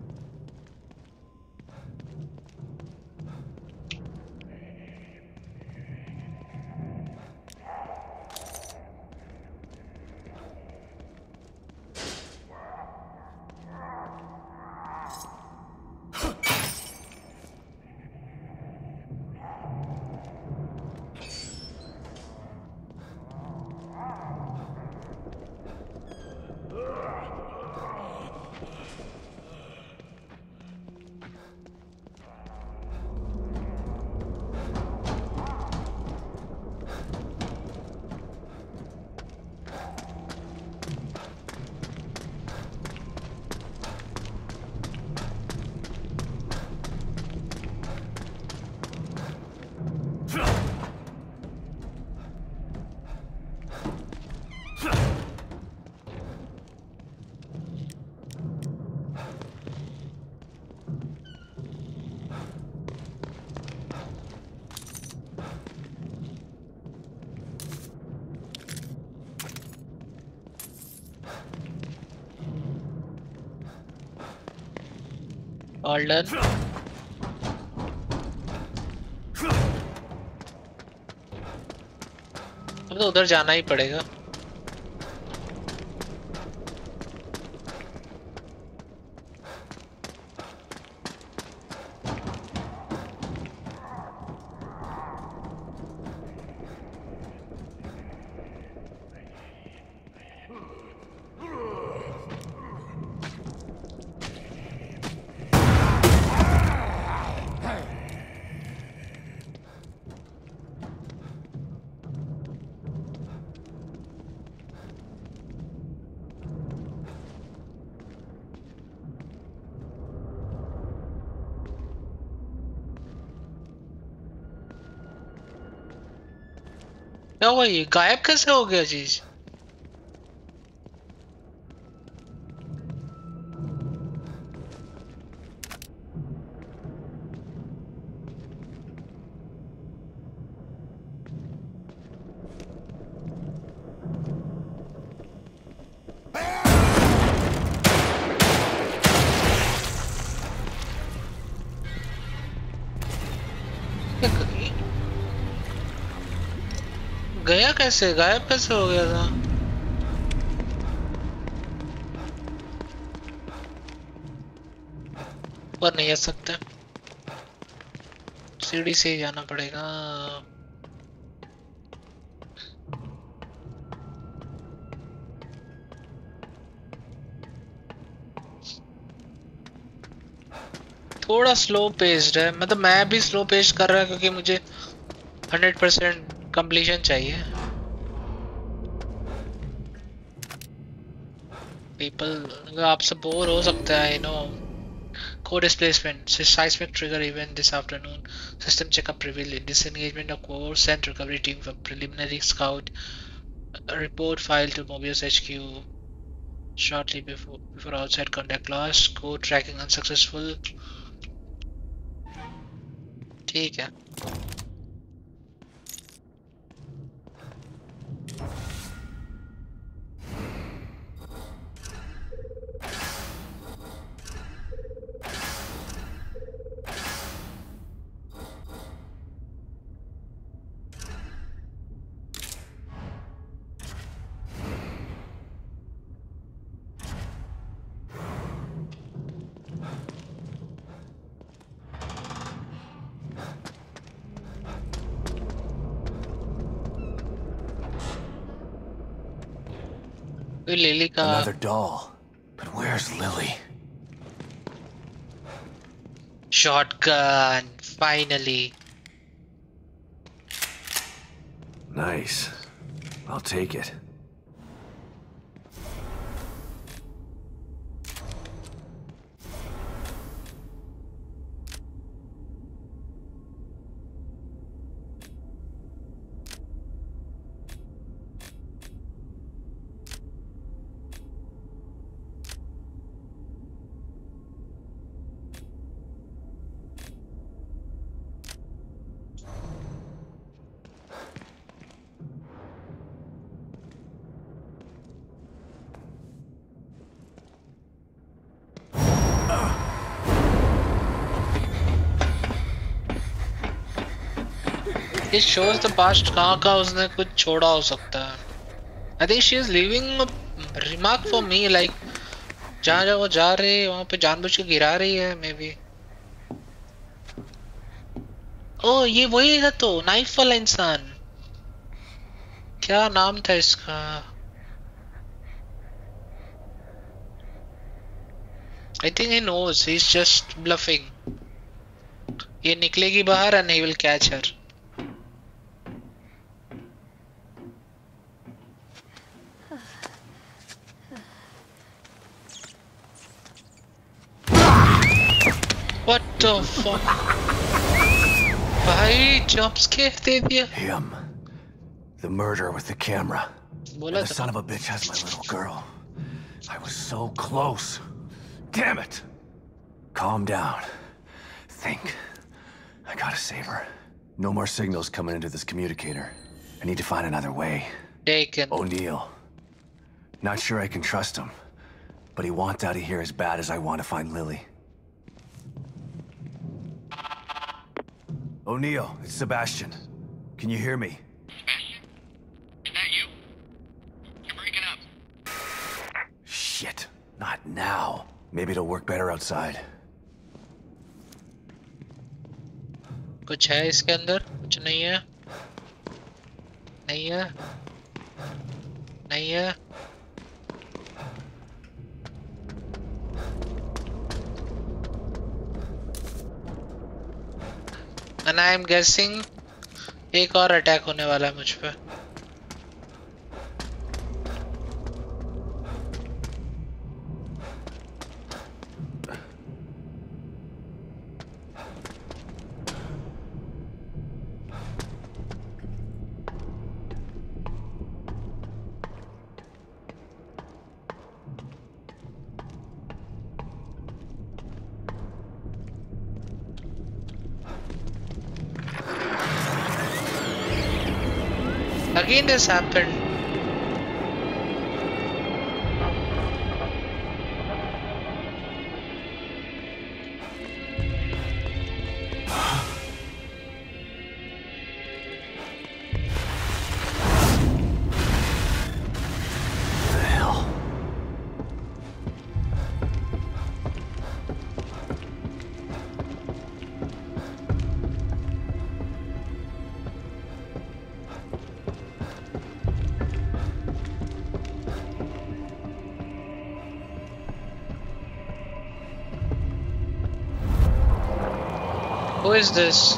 All done. अब तो उधर जाना ही पड़ेगा. क्या हुआ ये गायब कैसे हो गया चीज. गया कैसे गायब कैसे हो गया था. ऊपर नहीं आ सकते. सीढ़ी से ही जाना पड़ेगा. थोड़ा स्लो पेस्ड है, मतलब मैं भी स्लो पेस्ट कर रहा हूँ क्योंकि मुझे 100% कंप्लीशन चाहिए। पीपल आपसे बोर हो सकता है, no. Core displacement, seismic trigger event this afternoon. System checkup revealed disengagement of core sent recovery team for preliminary scout. A report filed to Mobius HQ shortly before outside contact lost. Core tracking unsuccessful. ठीक है। Lily का Another doll. But where's Lily? shotgun finally. Nice. I'll take it. It shows the past कहाँ का उसने कुछ छोड़ा हो सकता है। I think she is leaving a remark for me, like जहाँ जहाँ वो जा रही है वहाँ पे जानबूझ के गिरा रही है, मे बी। ओह ये वही है तो, नाइफ वाला इंसान। क्या नाम था इसका? I think he knows, he's just bluffing. ये निकलेगी बाहर and he will catch her. What the fuck? भाई jump scare दे दिया। Him. The murderer with the camera. बोला The था। son of a bitch has my little girl. I was so close. Damn it! Calm down. Think. I gotta save her. No more signals coming into this communicator. I need to find another way. Taken. O'Neill. Not sure I can trust him. But he wants out of here as bad as I want to find Lily. O'Neill, it's Sebastian. Can you hear me? Sebastian? Is that you? You're breaking up. Shit. Not now. Maybe it'll work better outside. कुछ है इसके अंदर? कुछ नहीं है? नहीं है? नहीं है? And I am guessing एक और अटैक होने वाला है मुझ पे। Again this happened. The hell? Who is this?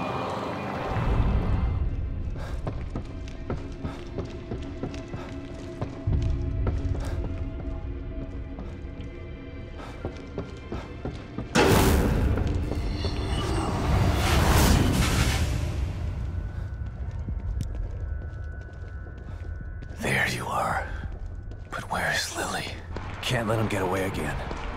There you are. But where's Lily? Can't let him get away again.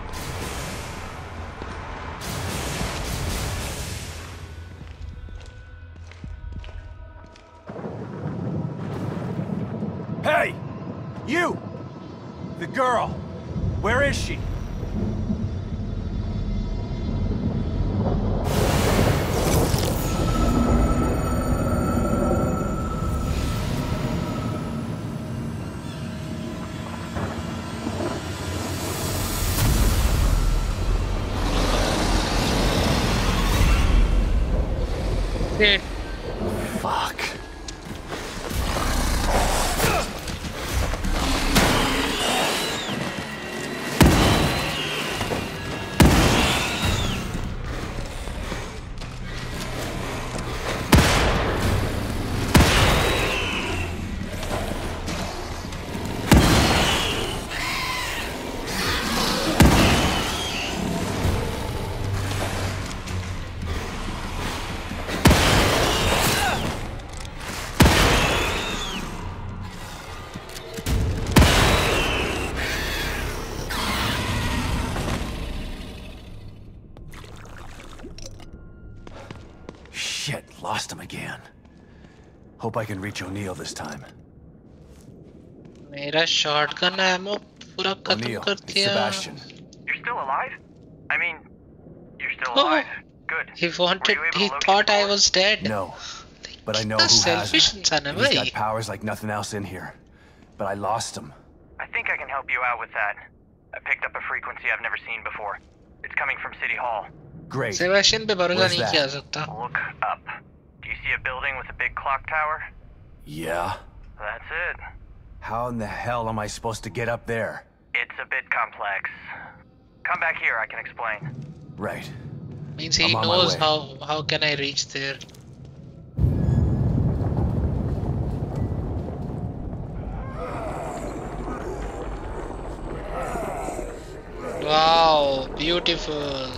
Hey! You! The girl! Where is she? Shit. Fuck. Shit, lost him again. Hope I can reach O'Neill this time. मेरा shotgun ammo पूरा खत्म O'Neill, कर it's दिया. Sebastian. You're still alive? I mean, you're still Oh. alive. Good. He Were wanted. you able to He locate thought I Paul? was dead. No, but I know कितना who has selfish him. इंसान है And he's got भाई. powers like nothing else in here. But I lost him. I think I can help you out with that. I picked up a frequency I've never seen before. It's coming from City Hall. Great. Sebastian पे भरोसा Where's नहीं that? किया जा सकता. Look up. Do you see a building with a big clock tower? Yeah? That's it. How in the hell am I supposed to get up there? It's a bit complex. Come back here, I can explain. Right. Means he I'm on my knows way. how can I reach there. Wow, beautiful.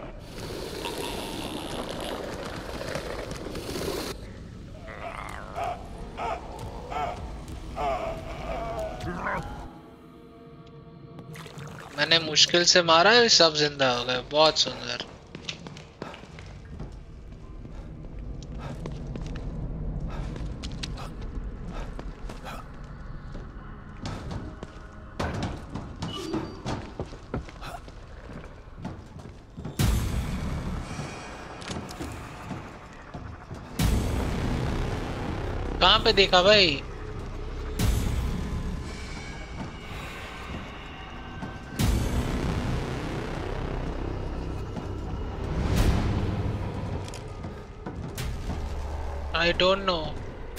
मैंने मुश्किल से मारा है सब जिंदा हो गए बहुत सुंदर कहाँ पे देखा भाई I don't know.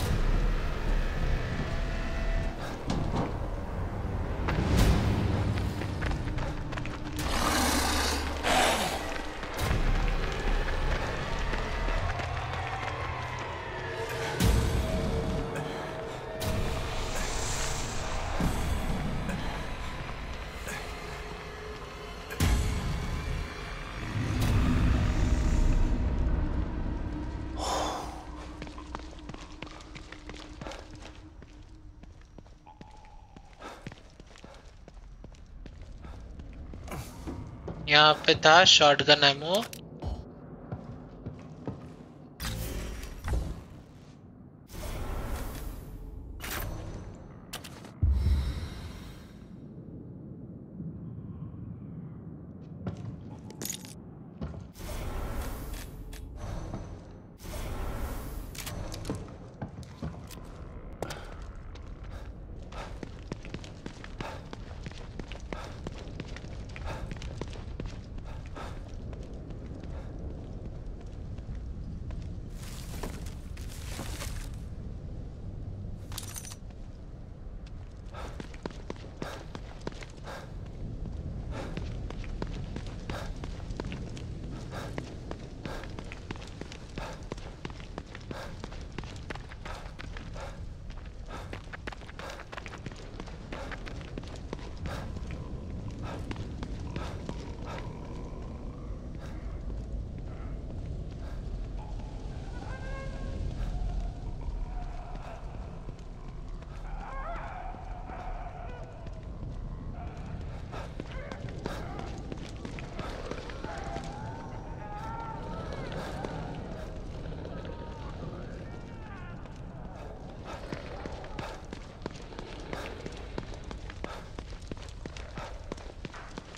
यहाँ पे था shotgun ammo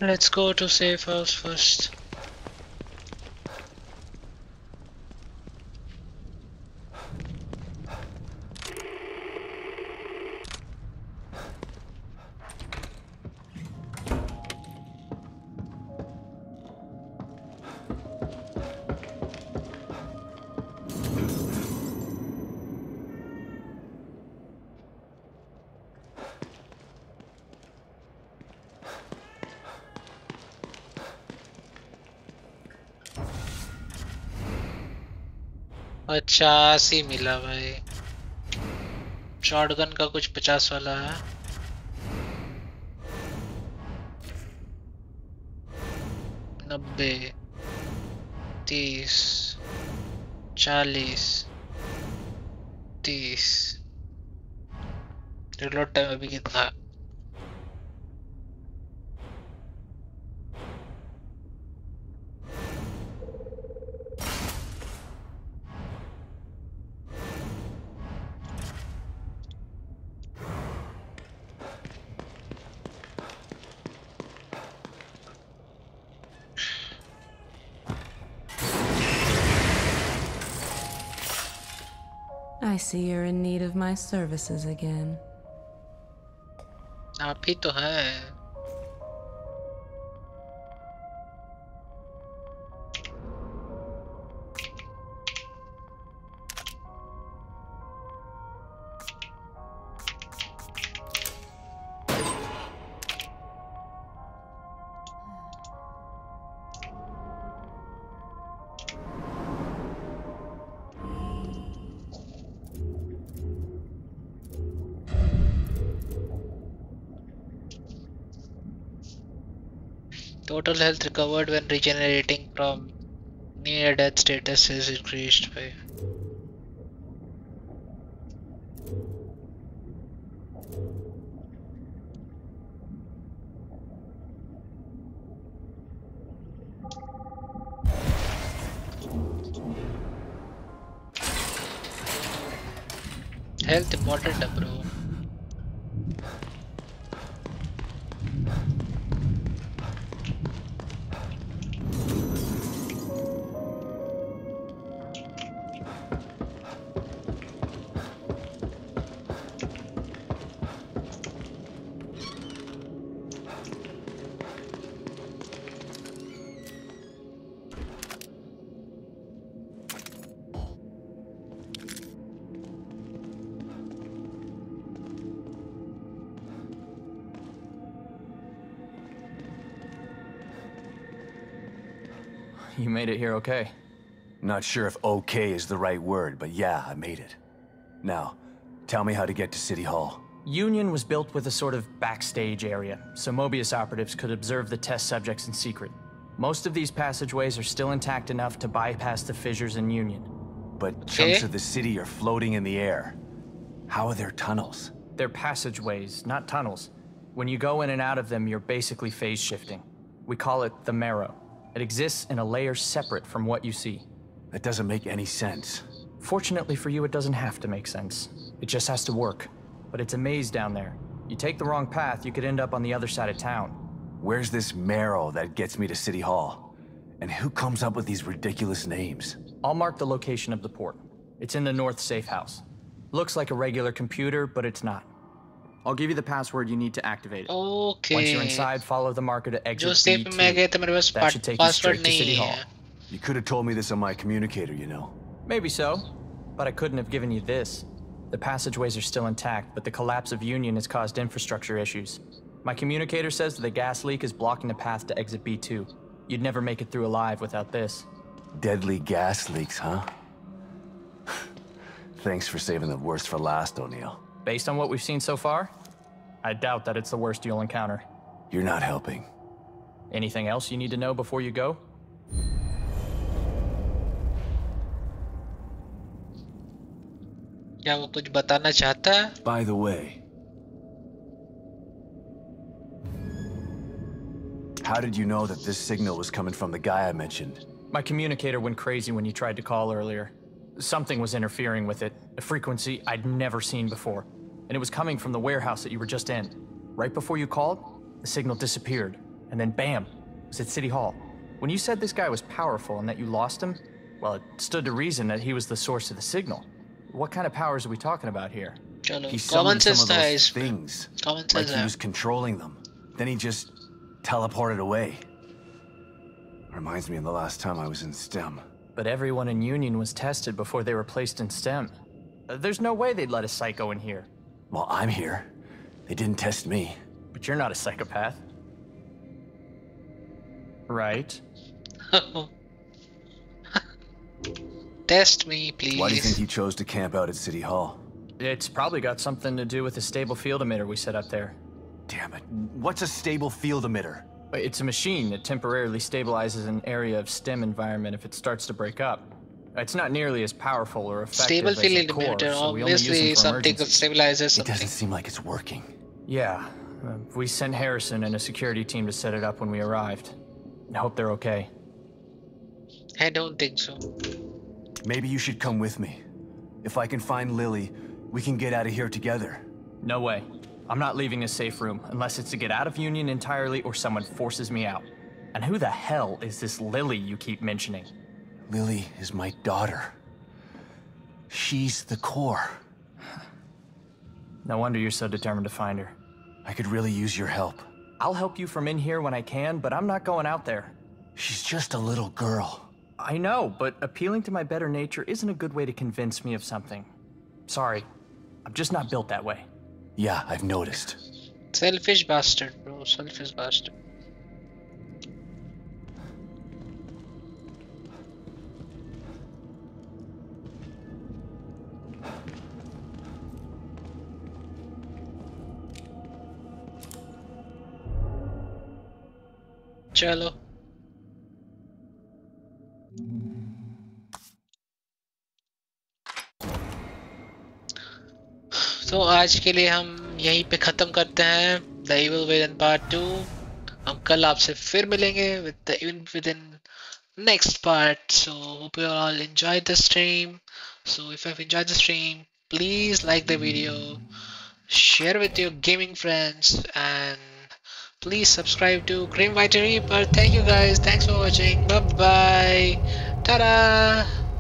Let's go to safe house first. अच्छा 80 मिला भाई। शॉटगन का कुछ 50 वाला है। 90, 30, 40, 30। रिलोड टाइम अभी कितना? I see you're in need of my services again. आप ही तो है। Total health recovered when regenerating from near death status is increased by. Health important, bro. You made it here okay. Not sure if okay is the right word, but yeah, I made it. Now, tell me how to get to City Hall. Union was built with a sort of backstage area, so Mobius operatives could observe the test subjects in secret. Most of these passageways are still intact enough to bypass the fissures in Union. But chunks of the city are floating in the air. How are there tunnels? They're passageways, not tunnels. When you go in and out of them, you're basically phase shifting. We call it the marrow. It exists in a layer separate from what you see. That doesn't make any sense. Fortunately for you, it doesn't have to make sense. It just has to work. But it's a maze down there. You take the wrong path, you could end up on the other side of town. Where's this marrow that gets me to City Hall? And who comes up with these ridiculous names? I'll mark the location of the port. It's in the north safe house. Looks like a regular computer, but it's not. I'll give you the password you need to activate it. Okay. Once you're inside, follow the marker to exit जो safe B2. में गए थे मेरे पास That should take you password straight to नहीं City Hall. है। You could have told me this on my communicator, you know. Maybe so, but I couldn't have given you this. The passageways are still intact, but the collapse of Union has caused infrastructure issues. My communicator says that the gas leak is blocking the path to exit B2. You'd never make it through alive without this. Deadly gas leaks, huh? Thanks for saving the worst for last, O'Neill. Based on what we've seen so far, I doubt that it's the worst you'll encounter. You're not helping. Anything else you need to know before you go? क्या वो कुछ बताना चाहता है? By the way, how did you know that this signal was coming from the guy I mentioned? My communicator went crazy when you tried to call earlier. Something was interfering with it, a frequency I'd never seen before. And it was coming from the warehouse that you were just in. Right before you called, the signal disappeared, And then bam, it was at City Hall. When you said this guy was powerful and that you lost him, well, it stood to reason that he was the source of the signal. What kind of powers are we talking about here? चलो He common summoned some sense of था those इसमें things, common like sense he है was controlling them. Then he just teleported away. Reminds me of the last time I was in STEM. But everyone in Union was tested before they were placed in STEM. There's no way they'd let a psycho in here. Well, I'm here. They didn't test me. But you're not a psychopath. Right? Test me, please. Why do you think he chose to camp out at City Hall? It's probably got something to do with the stable field emitter we set up there. Damn it. What's a stable field emitter? It's a machine that temporarily stabilizes an area of STEM environment if it starts to break up. It's not nearly as powerful or effective Stable as field the core, emitter, so we only use them obviously for something that emergencies. stabilizes It something. doesn't seem like it's working. Yeah, we sent Harrison and a security team to set it up when we arrived. I hope they're okay. I don't think so. Maybe you should come with me. If I can find Lily, we can get out of here together. No way. I'm not leaving this safe room unless it's to get out of Union entirely or someone forces me out. And who the hell is this Lily you keep mentioning? Lily is my daughter. She's the core. No wonder you're so determined to find her. I could really use your help. I'll help you from in here when I can, but I'm not going out there. She's just a little girl. I know, but appealing to my better nature isn't a good way to convince me of something. Sorry, I'm just not built that way. Yeah, I've noticed. Selfish bastard, bro. Selfish bastard. चलो तो आज के लिए हम यहीं पे ख़त्म करते हैं द इविल विद पार्ट 2 हम कल आपसे फिर मिलेंगे with the evil within next part. So hope you all enjoyed the stream. So if you have enjoyed the stream, please like the video, share with your gaming friends, and please subscribe to Grim White Reaper. Thank you guys. Thanks for watching. Bye bye. Ta-da.